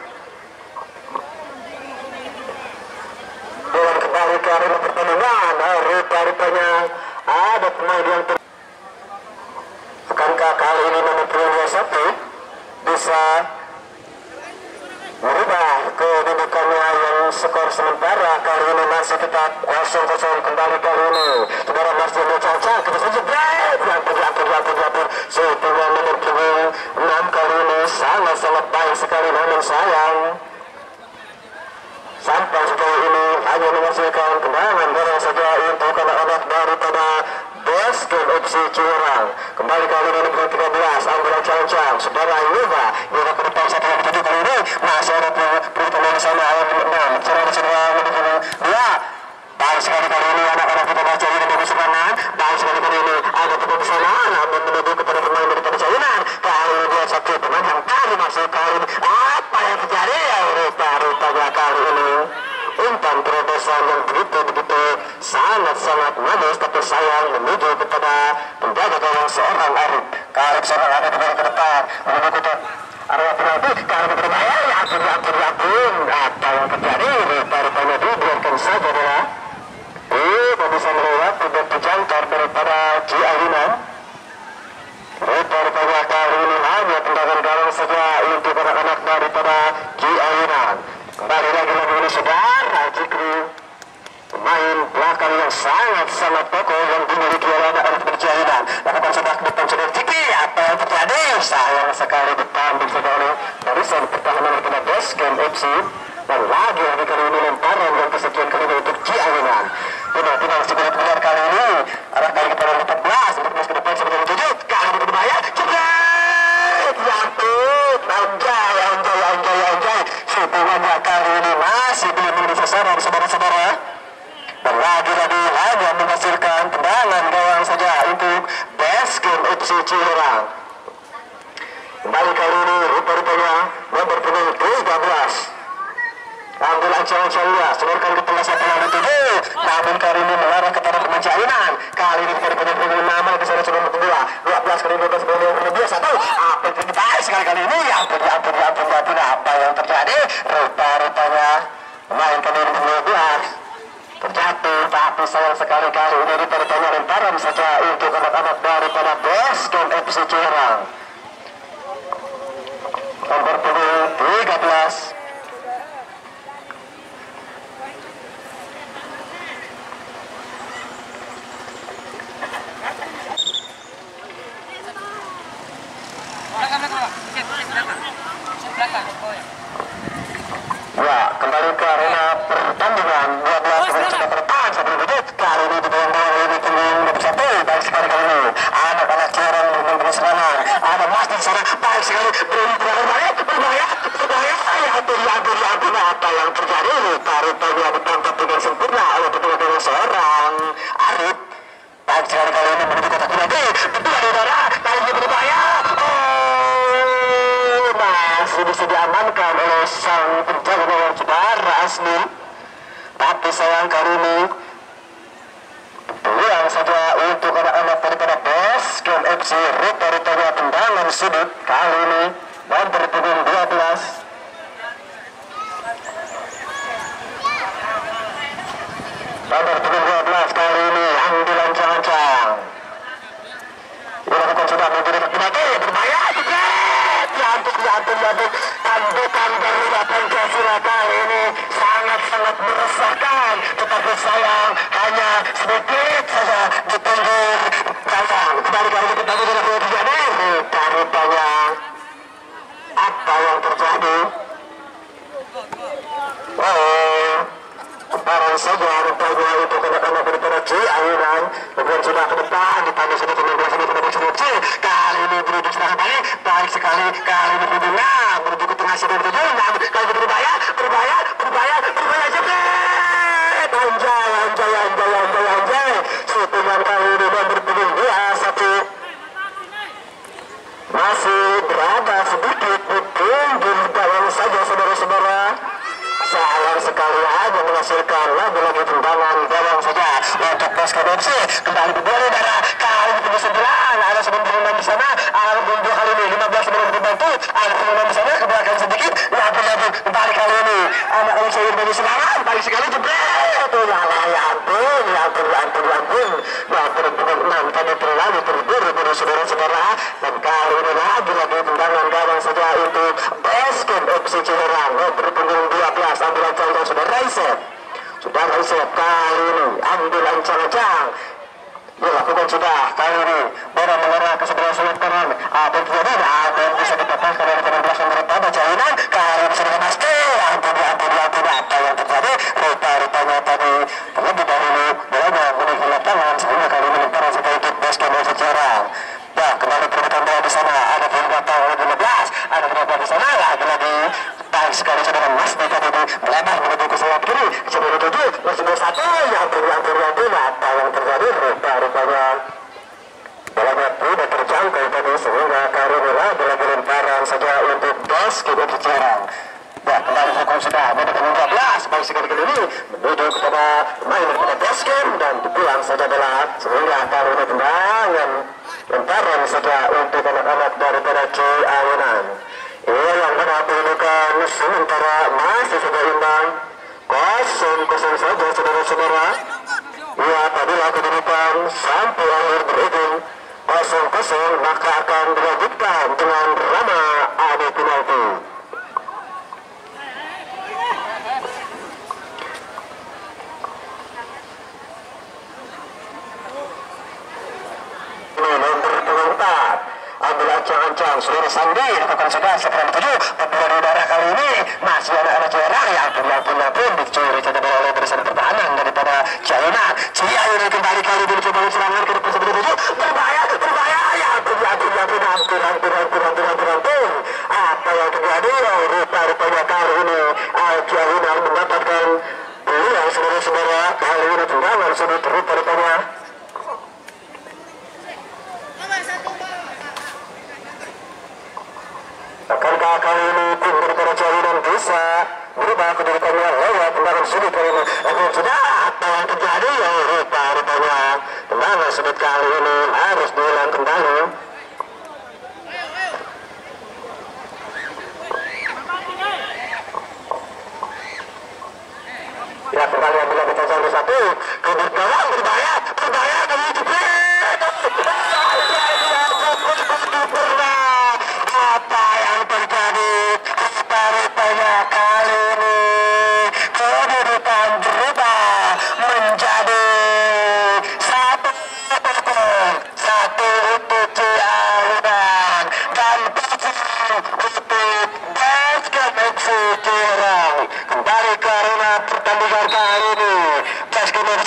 Dan kembali ke arena pertandingan, rupanya ada pemain yang akankah kali ini nomor 21 bisa merubah kedudukannya yang skor sementara kali ini masih tetap 0-0 kembali kali ini. Saudara masih mencacat, kita saja break. Yang Setelah nomor punggung 6 kali ini sangat-sangat baik sekali, namun sayang sampai sejauh ini hanya menghasilkan tendangan bola saja untuk anak-anak daripada Basket FC Ciherang. Kembali kali ini nomor 13 Anggota Cancang saudara Yuva Yuva ke depan satu yang terjadi kali ini masih ada pertandingan di sana ayat nomor 6 saudara nomor 2 baik sekali kali ini anak-anak kita baca ini dari Sukanan. Baik sekali kali ini ada kita di sana namun menuju kepada pemain dari Cacinan. Kali ini dia satu pemain yang kali masuk kali ini apa yang terjadi ya rupa-rupanya kali ini umpan terobosan yang begitu sangat-sangat manis, tapi sayang menuju kepada penjaga gawang seorang Arif. Kali seorang Arif kembali ke depan menuju ke area penalti. Kali ini berbahaya, ya ampun apa yang terjadi rupa-rupanya dibiarkan saja adalah bisa melewat tidak terjangkar daripada Ci Ayunan. Rupa-rupanya kali ini hanya tendangan gawang saja untuk anak-anak daripada Ci Ayunan. Kembali lagi ini saudara Jikri, pemain belakang yang sangat-sangat kokoh yang dimiliki oleh anak-anak Ci Ayunan. Lakukan sebelah ke depan saudara Jikri, apa yang terjadi? Sayang sekali ditambah saudara barisan pertahanan daripada Basket FC. Dan lagi kali ini lemparan yang kesekian kali ini untuk Ci Ayunan. Benar-benar benar kali ini arah kali kepada 14 ke depan sebenarnya tujuh kali ini berbahaya. Jebret, ya ampun, anjay. Hitungannya kali ini masih belum bisa saudara saudara. Dan lagi-lagi hanya menghasilkan tendangan gawang saja untuk Basket FC Ciherang. Kembali kali ini rupa-rupanya nomor punggung 13 ambil ancaman-ancamannya sedangkan ke tengah satu lalu 7 namun kali ini mengarah kepada pemain Ciayunan. Kali ini daripada punggung 6 di sana sudah nomor 12 kali 12 kali nomor 2 1 apa yang terjadi sekali ini ampun apa yang terjadi rupa-rupanya pemain kali ini nomor 12 terjatuh, tapi sayang sekali kali ini daripada lemparan saja untuk anak-anak daripada Basket FC Ciherang. Nomor punggung 13 ya, kembali ke arena pertandingan 12 sudah bertahan sampai menit. Kali ini di bawah lebih tinggi nomor 1. Baik sekali kali ini anak-anak Ciherang membangun serangan. Ada Mas di sana, baik sekali berbahaya. Ya ampun apa yang terjadi? Rupa-rupanya ditangkap dengan sempurna oleh petugas seorang Arif. Baik sekali kali ini menuju kotak penalti. Kedua di udara, kali ini berbahaya. Masih bisa diamankan oleh sang penjaga gawang saudara Asmi, tapi sayang kali ini peluang saja untuk anak-anak daripada Basket FC. Rupa-rupanya tendangan sudut kali ini nomor punggung 12 nomor punggung 12 kali ini ambil ancang-ancang dilakukan sudah menjadi penalti berbahaya. Tandukan Garuda Pancasila kali ini sangat-sangat meresahkan, tetapi sayang hanya sedikit saja ditunggu kacang. Kembali kali ini kita tidak boleh terjadi. Rupa-rupanya apa yang terjadi? Barang saja rupanya untuk anak-anak daripada Ci Ayunan. Kemudian sudah ke depan dipanggil sudah 19 ini kepada Ci. Kali ini menuju sudah kembali baik sekali. Kali ini menuju ke tengah sini menuju kali ini berbahaya jebret. Anjay. Syutingan kali ini nomor punggung 21 masih berada sedikit di bawah saja saudara-saudara. Sayang sekali hanya menghasilkan lagi-lagi tendangan gawang saja untuk Basket FC. Kembali berbola darah kali ini 9 ada 96 di sana. Ada dua kali ini 15 sebelum dibantu. Ada 96 di sana ke belakang sedikit. Labu kembali kali ini anak Alisa dari serangan baik sekali jebret. Ya ampun. Punggung 6 tadi terlalu terburu-buru saudara-saudara. Dan kali ini lagi-lagi tendangan gawang saja untuk Basket FC Ciherang. Punggung 12 ambil ancang-ancang sudah Raisep kali ini ambil ancang-ancang dilakukan sudah kali ini bola mengarah ke sebelah selatan Ciawinan terjadi dan bisa dipatahkan oleh pemain belakang daripada Ciawinan kali bisa dikemaskan ampun apa yang terjadi rupa-rupanya tadi terlebih dahulu bolanya menuju lapangan sehingga kali ini para sedikit basketball secara ya kembali perebutan bola di sana ada pendatang oleh 15 ada pendatang di sana lagi-lagi baik sekali saudara Mas Dika tadi melebar menuju ke sayap kiri sebelum tujuh masih bersatu yang apa yang terjadi rupa-rupanya bolanya tidak terjangkau tadi sehingga kali ini lagi lemparan saja untuk basket Cicerang. Ya, kembali hukum sudah menit 15 baik sekali kali ini menuju kepada pemain daripada basket dan dibuang saja bola sehingga kali ini tendangan lemparan saja untuk anak-anak daripada Ciawinan. Yang mana pendudukan sementara masih saja imbang 0-0 saja saudara-saudara. Ya, apabila kedudukan sampai akhir berujung 0-0 maka akan dilanjutkan dengan drama adu penalti. Nomor 24 ambil ancang-ancang saudara Sandi lakukan sudah sekarang 7 berdua di udara kali ini masih anak-anak Ciawinan yang pun dicuri saja bola oleh barisan pertahanan daripada Ciawinan kembali kali ini coba serangan ke depan sebelum 7 berbahaya ya ampun apa yang terjadi rupa-rupanya kali ini Ciawinan mendapatkan peluang saudara-saudara kali ini tendangan sudah rupa-rupanya akankah kali ini tim daripada Ciawinan bisa berubah kedudukannya lewat tendangan sudut kali ini sudah apa yang terjadi ya rupa-rupanya tendangan sudut kali ini harus diulang kembali. Ya kembali ambil kita satu kedua gawang berbahaya kali itu apa yang terjadi rupa-rupanya kali ini kedudukan berubah menjadi 1-1 untuk Ciawinan dan 7 untuk basket FC Cicerang. Kembali ke arena pertandingan kali ini basket FC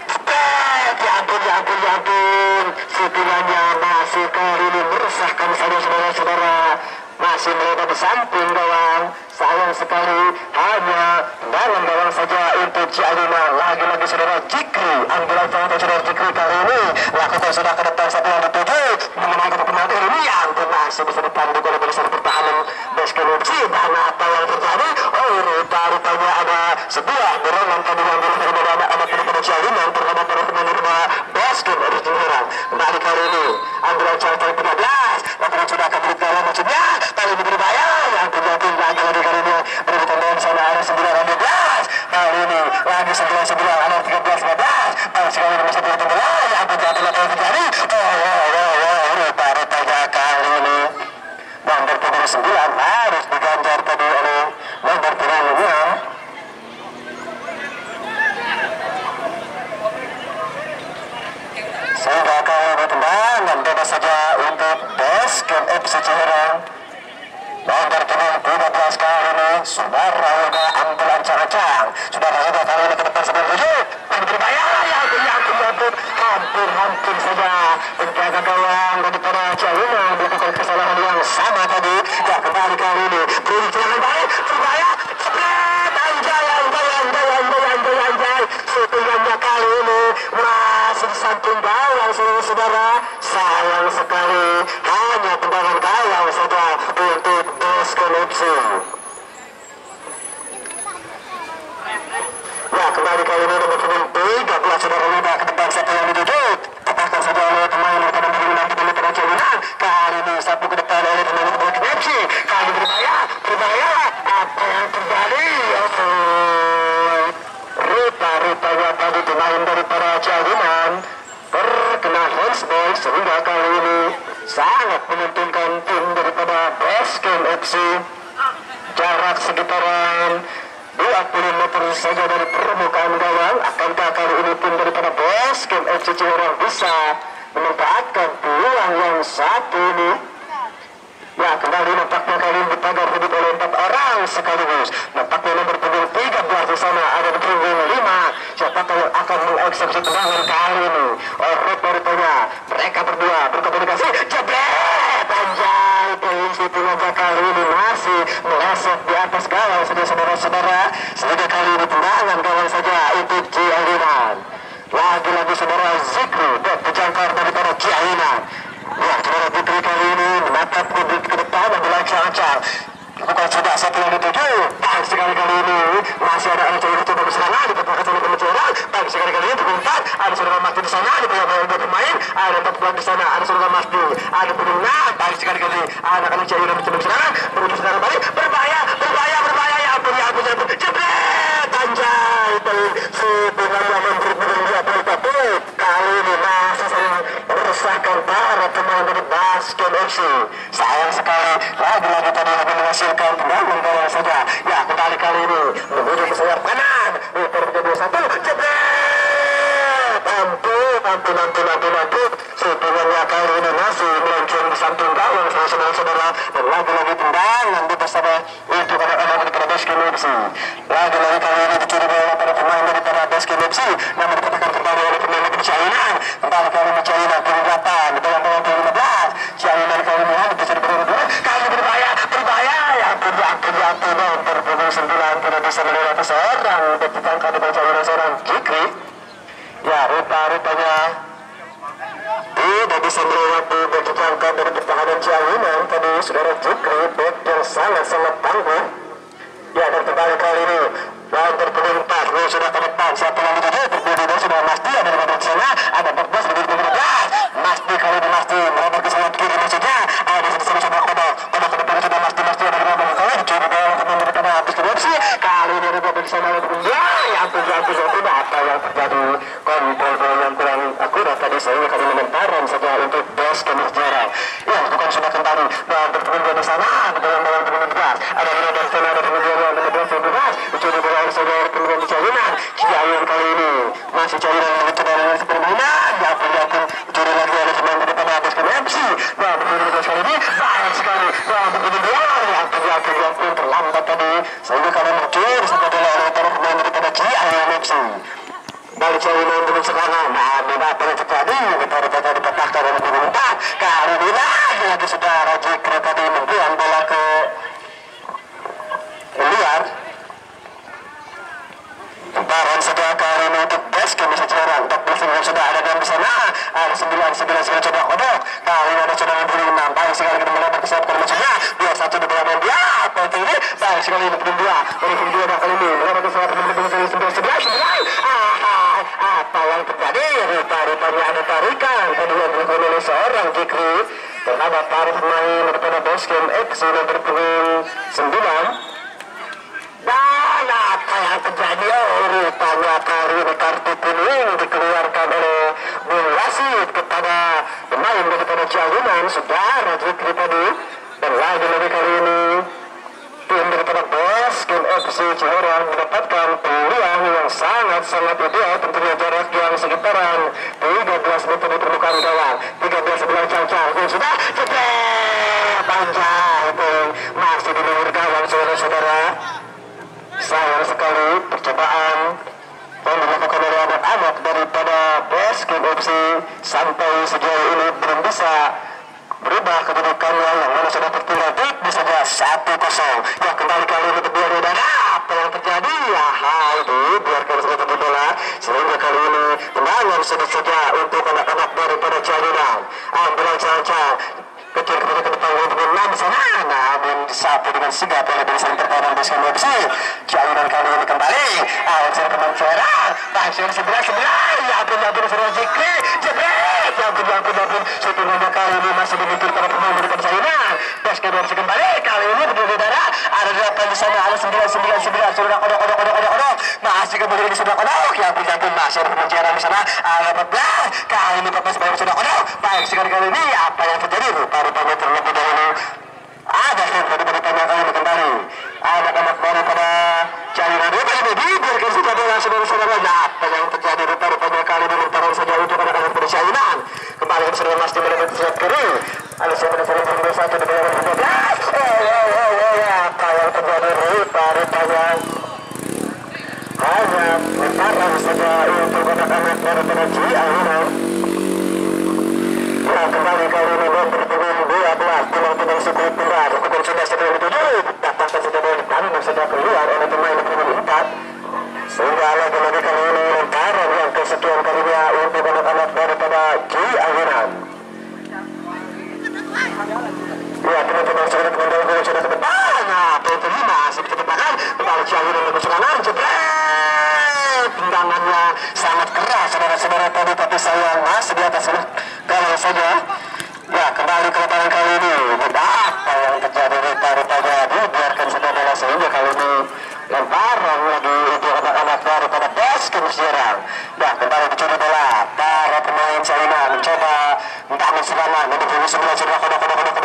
ya ampun setilanya masih kali ini meresahkan saudara-saudara masih melebar di samping gawang sayang sekali hanya dalam gawang saja untuk Ciawinan lagi-lagi saudara Jikri ambil ancang saudara Jikri kali ini lakukan sudah ke depan satu yang dituju memenangkan penalti ini yang masih bisa dipandu oleh barisan pertahanan basket FC dan apa yang terjadi rupa-rupanya ada sebuah dorongan tadi yang dilakukan oleh anak-anak daripada Ciawinan terhadap para pemain basket FC Cicerang. Kembali kali ini ambil ancang kali 13 lakukan sudah ke balik gawang maksudnya kali ini berbahaya yang terjadi lagi kali ini berbeda dengan sana ada 9-12 kali ini lagi 11-11 ada 13-15 baik sekali nomor 1 yang terjadi rupa-rupanya kali ini nomor 9 harus diganjar tadi oleh nomor 36 sehingga kali ini tendangan bebas saja untuk basket FC Cicerang. Nomor 13 kali ini Saudara Yoga ambil ancang-ancang Saudara Yoga kali ini ke depan sebelum 7 berbahaya ya hampir saja penjaga gawang daripada Ciawinan melakukan kesalahan yang sama tadi ya kembali kali ini beri serangan baik berbahaya anjay setelahnya kali ini masih di samping gawang saudara sayang sekali hanya tendangan gawang saja untuk basket FC. Ya kembali kali ini nomor 13 saudara Wida ke depan satu yang diduduk apakah saja oleh pemain yang pada nanti daripada Ciawinan kali ini sapu ke depan oleh pemain basket FC kali berbahaya apa yang terjadi rupa-rupanya tadi pemain daripada Ciawinan terkena handsball sehingga kali ini sangat menguntungkan tim daripada basket FC jarak sekitaran 20 meter saja dari permukaan gawang akankah kali ini tim daripada basket FC Cicerang bisa memanfaatkan peluang yang yang satu ini. Ya, kembali nampaknya kali ini dipagar hidup oleh 4 orang sekaligus. Nampaknya nomor punggung 13 di sana ada di punggung 5. Siapakah yang akan mengeksekusi tendangan kali ini? Rupanya mereka berdua berkomunikasi. Jebret! Anjay, polisi pengajar kali ini masih meleset di atas gawang saudara-saudara. Sehingga kali ini tendangan gawang saja untuk Cialinan. Lagi-lagi saudara Zikri dan penjangkar daripada Cialinan. Ya, saudara Putri kali ini menatap publik ke depan dan berlancar-lancar. Bukan sudah satu yang dituju. Baik sekali kali ini masih ada anak cewek coba berserangan di belakang sana pemain. Baik sekali kali ini berumpat. Ada saudara Masdi di sana, di belakang dua pemain. Ada 4 di sana, ada saudara Masdi. Ada penunggang. Baik sekali kali anak-anak cewek yang mencoba berserangan menuju saudara balik. Berbahaya ya ampun. Jebret! Anjay, sebenarnya memberi tapi kali ini masih sering meresahkan para pemain dari Basket FC. Sayang sekali lagi-lagi tadi hanya menghasilkan tendangan gawang saja. Ya, kembali kali ini menuju ke sayap kanan. Baru 2-1. Jebret! Ampun. Sebenarnya kali ini masih meluncur di samping gawang saudara-saudara. Dan lagi-lagi tendangan di bersama untuk anak-anak daripada Basket FC. Lagi-lagi kali ini dicuri bola para pemain daripada Basket FC. Namun dikatakan kembali oleh pemain dari Cialinan. Kembali kali ini Cialinan punggung 8 di dalam bawah 15. Cialinan kali ini harus bisa berburu-buru. Kali ini berbahaya. Ya ampun. Nomor punggung 9 tidak bisa melewati seorang. Ditangkap di bawah seorang Zikri. Ya, rupanya tidak bisa melewati berjangka dari pertahanan Cialinan tadi saudara Zikri, bek yang sangat-sangat tangguh. Ya, dan kembali kali ini nomor punggung 4 sudah ke depan. Siapa yang dituju? Berbeda sudah Masdi ada di sana, ada 14 lebih 15. Masdi kali ini Masdi melempar ke sayap kiri maksudnya. Ada di sana sudah kodok ke depan sudah Masdi ada di bawah kali dicuri bola teman daripada habis korupsi. Kali ini ada di sana ada ya ampun apa yang terjadi? Kontrol yang kurang akurat tadi sehingga kali mementaran saja untuk Basket Sejarah. Ya, bukan sudah kembali dan bertemu di sana dalam bawah 15. Ada di sana ada di 15 dicuri bola oleh saudara kemudian di Cialinan. Cialinan kali ini masih Cialinan yang mencoba dengan permainan. Ya ampun dicuri lagi oleh pemain daripada Basket FC. Nah, begitu kali ini baik sekali. Nah, begitu ya ampun terlambat tadi sehingga kali mencuri sampai bola oleh para pemain daripada Cialinan FC. Balik Cialinan dengan serangan. Nah, apa yang terjadi? Kita dipatahkan oleh punggung 4. Kali ini lagi saudara Zikri tadi membuang bola ke luar. Lemparan saja kali ini untuk Basket Sejarah. 14 yang sudah ada di sana. Ada 9 yang coba kodok. Kali ini ada sudah 26. Baik sekali kita melihat ke sayap kanan maksudnya. 2-1 di bawah dia. Apa itu ini? Baik sekali ini punggung 2 kali ini melihat ke sayap kanan maksudnya 11. Apa yang terjadi? Rupanya ada tarikan tadi yang dilakukan oleh seorang Zikri terhadap para pemain daripada Basket FC nomor punggung 9. Dan apa yang terjadi? Rupanya kali ini kartu kuning dikeluarkan oleh Bung Wasit kepada pemain daripada Cialinan saudara Zikri tadi. Dan lagi kali ini tim daripada Basket FC Ciherang mendapatkan peluang yang sangat ideal, tentunya jarak yang sekitaran 13 meter di permukaan gawang. 13 sebelah cangcang sudah jebret panjang masih di luar gawang saudara-saudara. Sayang sekali percobaan yang dilakukan oleh anak-anak daripada Basket FC sampai sejauh ini belum bisa berubah kedudukannya yang mana sudah tertinggal tipis saja 1-0. Ya, kembali kali ini berdua udara. Apa yang terjadi? Ya, itu biarkan saja terjadi bola sehingga kali ini tendangan sudah saja untuk anak-anak daripada Cialinan. Ambulan saja kecil kepada ke depan untuk menang di sana. Namun disapu dengan sigap oleh barisan pertahanan Basket FC. Cialinan kali ini kembali. Saya kembali Serang. Bangsir 11. Ya ampun saudara Zikri. Jebret. Ya ampun. Sebenarnya kali ini masih dibikin para pemain daripada Cialinan. Basket FC kembali. Kali ini berdua darah. Ada 8 di sana. Ada 9. Sudah kodok. Masih kemudian di sudah kodok. Ya ampun. Masih ada pemain di sana. Ada 14. Kali ini 14 baru sudah kodok. Baik sekali kali ini. Apa yang terjadi? Rupanya terlebih dahulu ada hit daripada kali ini kembali. Anak-anak daripada Cialinan dibiarkan saja bola saudara-saudara. Apa yang terjadi? Rupanya kali ini lemparan saja untuk anak-anak dari Cialinan. Kembali ke Arya Masdi mendapat sebelah kiri. Ada siapa yang sering berdua satu di bawah 15. Apa yang terjadi rupanya hanya lemparan saja untuk anak-anak daripada Ci Ayunan. Ya, kembali kali ini bertemu 12 timang suku tunggal. Hukum sudah sedang dituju, dapatkan saja dari tandang sudah keluar oleh pemain nomor 4. Sehingga lagi-lagi kali ini lemparan yang kesekian kalinya untuk anak-anak daripada Ci Ayunan. Ya, teman-teman sudah teman-teman sudah ke depan. Nah, poin kelima sedikit tebakan kembali Ci Ayunan lebih serangan jebret. Tendangannya sangat keras saudara-saudara tadi, tapi sayang masih di atas gawang saja. Ya, kembali ke lapangan kali ini. Apa yang terjadi rupanya dibiarkan saja bola sehingga kali ini lemparan lagi untuk anak-anak daripada Basket Serang. Ya, kembali dicoba bola. Para pemain Salina mencoba entah serangan dari punggung sebelah sudah kode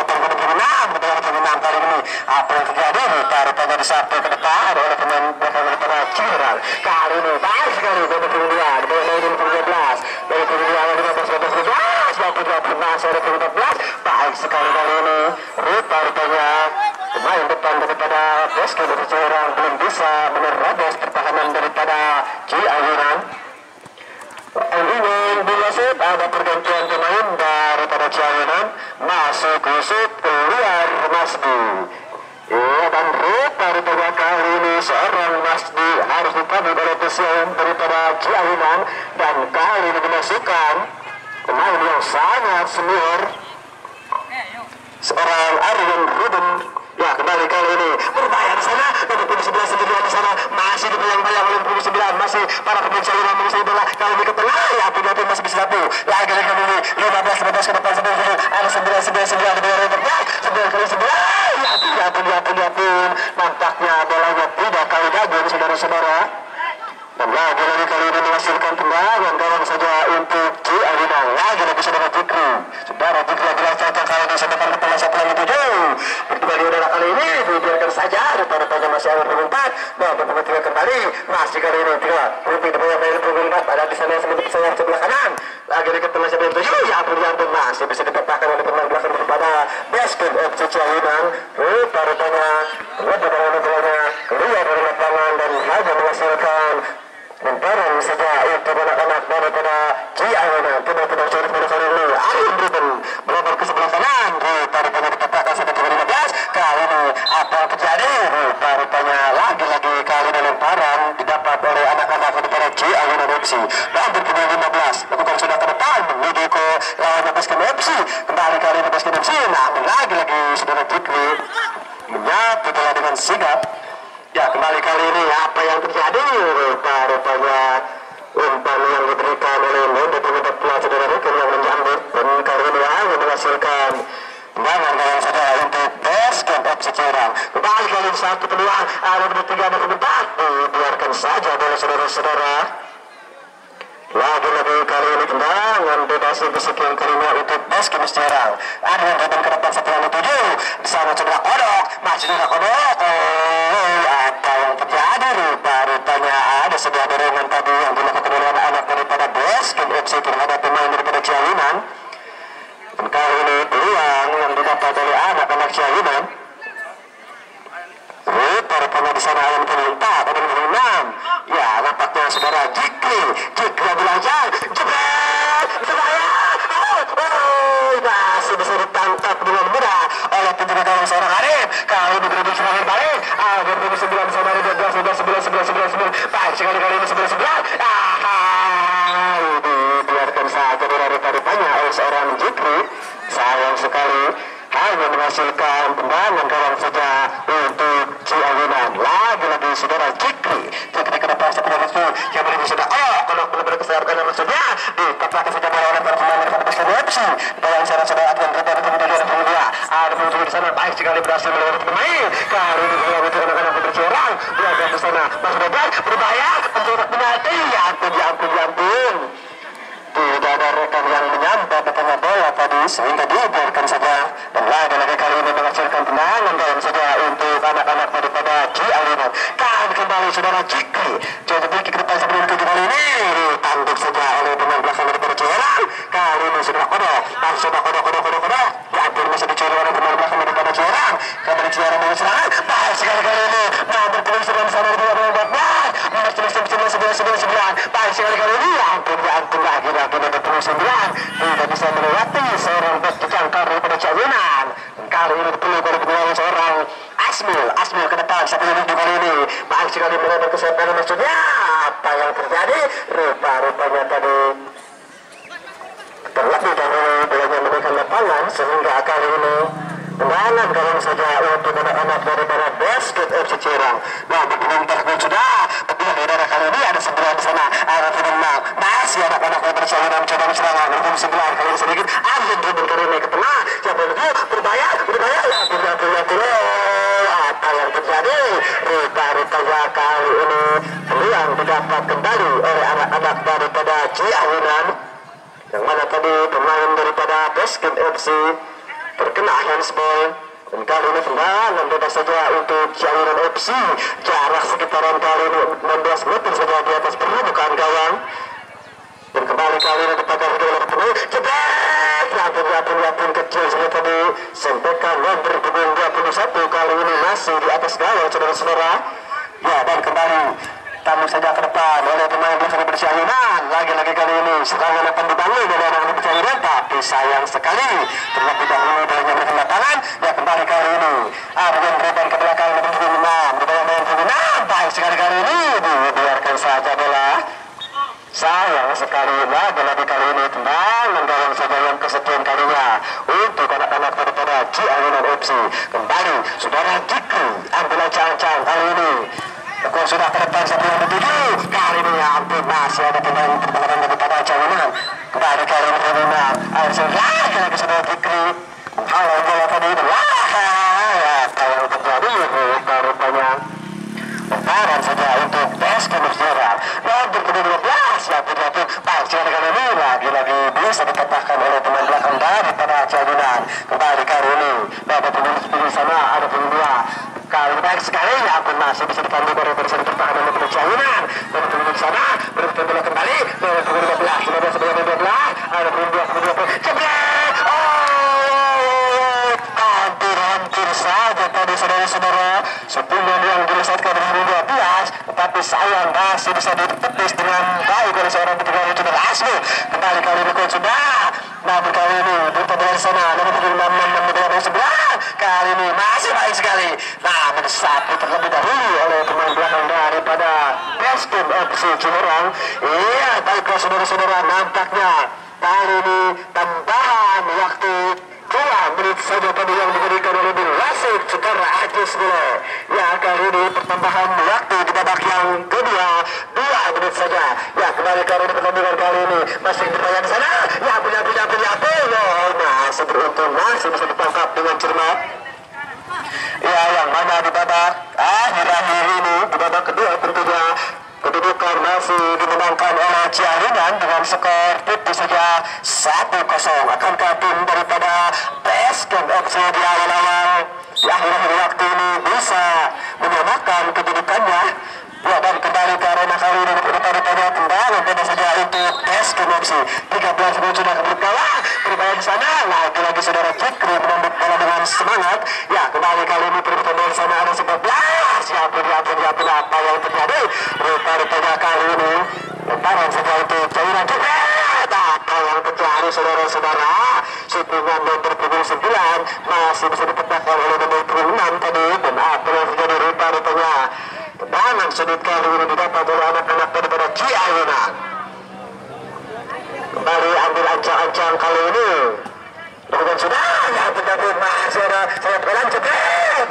kali ini. Apa yang terjadi rupanya disapu ke depan oleh pemain belakang daripada Serang. Kali ini baik sekali dari punggung 2 dari punggung 12 dari punggung 2 baik sekali kali ini rupanya pemain depan daripada Basket Serang belum bisa menerobos pertahanan daripada Ci Ayunan. Ini dimasuk ada pergantian pemain daripada Ci Ayunan, masuk Yusuf, keluar Masdi. Ya, dan rupanya kali ini seorang Masdi harus ditabung oleh pemain daripada Ci Ayunan, dan kali ini dimasukkan pemain yang sangat senior, seorang Aryan Ruben. Ya, kembali kali ini berbahaya di sana, dari punggung 11 sendirian di sana, masih dibayang-bayang oleh punggung 9, masih para pemain Salina mengisi bola kali ini ke tengah. Ya, punggung masih bisa satu lagi ini 15 ke depan sebelum ada 9 di bawah retornya 9 kali 9. Ya pun nampaknya bolanya tidak kali dagun saudara-saudara. Dan lagi kali ini menghasilkan tendangan gawang saja untuk Ci Ayunan. Lagi saudara Fikri adalah cocok kali ini sedepan kepala satu lagi 7. Kembali udara kali ini dibiarkan saja, rupanya masih ada punggung 4. Nah, punggung 3 kembali, masih kali ini 3 punggung depan dari punggung 4 ada di sana sebelah sayap sebelah kanan. Lagi di kepala sebelum 7. Ya ampun masih bisa dipetakan oleh pemain belakang daripada Basket Ci Ayunan. Rupanya keluar dari lapangan dan hanya menghasilkan lemparan saja untuk anak-anak daripada Ci Ayunan. Tidak sulit pada kali ini Aryan Ruben melebar ke sebelah kanan. Rupanya dipetakan sampai ke 15. Kali ini apa yang terjadi? Rupanya lagi-lagi kali ini lemparan didapat oleh anak-anak daripada Ci Ayunan FC. Dan berkembang 15 lakukan sudah ke depan menuju ke lawannya Basket FC. Kembali kali ini Basket FC, namun lagi-lagi saudara Fikri menyatu bola dengan sigap. Ya, kembali kali ini apa yang terjadi? Rupanya umpan yang diberikan oleh Mondo penyebab pula saudara Rukun yang menyambut, dan kali ini hanya menghasilkan tendangan gawang saja untuk Basket FC Serang. Kembali kali ini satu peluang, ada 3 dan 4. Biarkan saja bola saudara-saudara. Lagi-lagi kali ini tendangan bebas kesekian kalinya untuk Basket Serang. Ada yang datang ke depan setelah 7. Di sana sudah kodok, masih sudah kodok. Apa yang terjadi? Rupanya ada sebuah dorongan tadi yang dilakukan oleh anak-anak daripada Basket FC terhadap pemain daripada Ci Ayunan. Dan kali ini peluang yang didapat oleh anak-anak Ci Ayunan. Rupanya di sana ayam keempat ada nomor 6. Ya, nampaknya saudara Jikri belajar jebret berbahaya. Masih bisa ditangkap dengan mudah oleh penjaga gawang seorang Arif. Kali ini berdiri serangan balik. Berdiri 9 saudara 11. Baik sekali kali ini 11. Dibiarkan saja rupanya oleh seorang Jikri. Sayang sekali hanya menghasilkan tendangan gawang saja untuk Ci Ayunan. Lagi-lagi saudara Jikri ke depan setelah itu yang berdiri sudah kalau benar-benar kesehatan maksudnya dikatakan saja oleh para pemain daripada Basket FC. Bayang sana saudara Adrian Rita dan kemudian ada muncul di sana baik sekali berhasil melewati pemain. Kali ini bola untuk anak-anak Putri Serang. Dia di sana Mas Rodan berbahaya untuk penalti. Ya ampun. Tidak ada rekan yang menyambar di tengah bola tadi sehingga dibiarkan saja. Dan lagi-lagi kali ini menghasilkan tendangan gawang saja untuk anak-anak daripada Ci Ayunan. Kembali saudara Jikri coba ke depan sebelum 7 kali ini ditanduk saja oleh pemain belakang daripada Ci Ayunan. Kali ini sudah kodok sudah kodok. Diatur masih dicuri oleh pemain belakang daripada Ciarang. Kembali Ciarang dengan serangan. Baik sekali kali ini. Nah, bertemu sedang sana di bawah babak. Masih 9. Baik sekali kali ini. Ampun lagi bertemu 9. Tidak bisa melewati seorang bek dicangkar daripada Ciawinan. Kali ini perlu oleh seorang Asmil ke depan. Satu menit di kali ini. Baik sekali melebar ke sayap kanan maksudnya. Apa yang terjadi? Rupa-rupanya tadi terlebih dahulu bolanya memberikan lapangan sehingga kali ini tendangan gawang saja untuk anak-anak daripada Basket FC Ciarang. Nah, berhubung terkait sudah, tapi di daerah kali ini ada 9 di sana. Ada 6. Masih anak-anak daripada Ciarang mencoba serangan. Berhubung 9 kali ini sedikit. Ambil dribble kali ini ke tengah. Siapa yang berbahaya? Ya, punya. Apa yang terjadi? Rupa-rupanya kali ini peluang didapat kembali oleh anak-anak daripada Ciawinan. Yang mana tadi pemain daripada Basket FC terkena handsball. Dan kali ini tendangan bebas saja untuk Ciawinan FC. Jarak sekitaran kali ini 16 meter saja di atas permukaan gawang. Dan kembali kali ini dipakai oleh pemain. Jebret! Yapun kecil saja tadi. Sempekan nomor punggung 21 kali ini masih di atas gawang saudara-saudara. Ya, dan kembali tamu saja ke depan oleh pemain belakang Ciawinan. Lagi-lagi kali ini serangan akan dibangun oleh anak Ciawinan, tapi sayang sekali terlebih dahulu dengan berikan lapangan. Ya, kembali kali ini dengan beban ke belakang nomor 6 di bawah nomor 6. Baik sekali kali ini dibiarkan saja bola. Sayang sekali lagi kali ini tendangan gawang saja yang kesekian kalinya untuk anak-anak daripada Ciawinan FC. Kembali saudara Dikri ambil ancang-ancang kali ini. Kau sudah ke depan 1-7. Kali ini ya ampun masih ada pemain pertahanan daripada Ciawinan. Kembali kali ini Ciawinan. Lagi sudah Dikri. Halo bola tadi itu. Apa yang terjadi? Rupanya pertahanan saja untuk Basket Ciarang. Nomor 12 Yapun. Baik sekali kali ini lagi-lagi bisa dikatakan oleh pemain belakang daripada Ciawinan. Kembali kali ini dapat pemain sana ada pemain kali baik sekali ya ampun masih bisa dipandu oleh barisan pertahanan daripada Ciawinan. Dan pemain sana berputar bola kembali nomor 12 ada pemain jebret. Hampir saja tadi saudara-saudara sepunya yang diselesaikan dari 12, tetapi sayang masih bisa ditepis dengan baik oleh seorang petugas Junior Asmi. Kembali kali ini sudah. Namun kali ini berputar dari sana nomor 6 kali ini masih baik sekali. Namun satu terlebih dahulu oleh pemain belakang daripada Basket FC Ciarang. Iya, baiklah saudara-saudara, nampaknya kali ini tambahan waktu 2 menit saja tadi yang diberikan oleh Bin Rasid secara Ajis Mule. Ya, kali ini pertambahan waktu di babak yang kedua 2 menit saja. Ya, kembali kali ini pertandingan kali ini masih bermain sana. Ya, punya masih beruntung, masih bisa ditangkap dengan cermat. Ya, yang mana di babak akhir-akhir ini di babak kedua tentunya kedudukan masih dimenangkan oleh Ciawinan dengan skor tipis saja 1-0. Akankah tim daripada Basket FC di awal-awal di akhir-akhir waktu ini bisa menyamakan kedudukannya? Ya, dan kembali ke arena kali ini daripada tendangan beda saja untuk Basket FC. 13 menit sudah berkalah. Berbahaya di sana. Lagi-lagi saudara Fikri menambah bola dengan semangat. Ya, kembali kali ini berbahaya di sana ada 11. Yapun apa yang terjadi? Rupanya kali ini lemparan saja untuk Ciawinan jebret. Apa yang terjadi saudara-saudara? Sukungan nomor 9 masih bisa dipecahkan oleh nomor 6 tadi. Dan apa yang terjadi rupanya tendangan sudut kali ini didapat oleh anak-anak daripada Ciawinan. Kembali ambil ancang-ancang kali ini. Bukan sudah, ya tetapi masih ada sayap kanan jebret.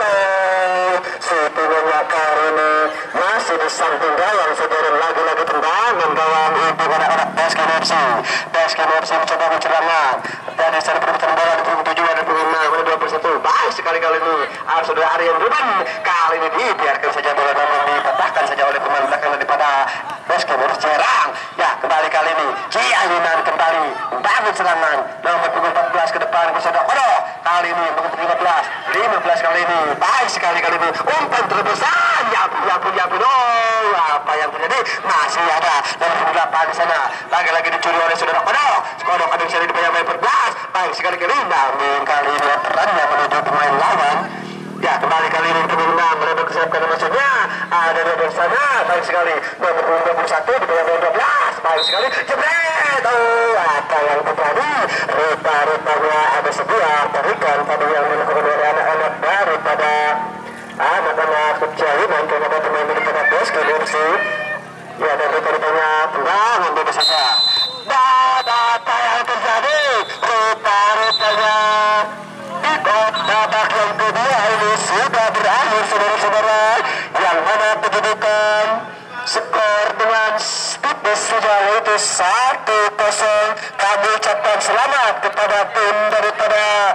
Sukungannya kali ini masih di samping gawang saudara. Lagi-lagi tendangan gawang itu anak-anak Basket FC. Basket FC mencoba menceramah. Dari sana perputaran bola 27 ada 25 baik sekali kali ini saudara Aryan Ruben. Kali ini dibiarkan saja bola namun dipatahkan saja oleh pemain belakang daripada Basket FC Ciarang. Ya, kembali kali ini Ciawinan kembali bangun serangan nomor 14 ke depan bersama Kodo. Kali kali ini mengutuk 15 kali ini baik sekali kali ini umpan terobosan ya ampun oh apa yang terjadi masih ada dan 8 di sana lagi-lagi dicuri oleh saudara Kodok ada bisa di pemain 14 baik sekali kali ini namun kali ini perannya menuju pemain lawan ya kembali kali ini pemain 6 mereka kesiapkan maksudnya ada di sana baik sekali nomor 21 di pemain 12 baik sekali jebret oh apa yang terjadi rupa-rupanya ada sebuah tarikan pada yang dilakukan oleh anak-anak daripada anak-anak kecil nanti ada pemain daripada bos kemudian ya dan rupa-rupanya tenang untuk saja dan apa yang terjadi rupa-rupanya di babak yang kedua ini sudah berakhir saudara-saudara yang mana pendudukan skor dengan tipis saja yaitu 1-0 kami ucapkan selamat kepada tim daripada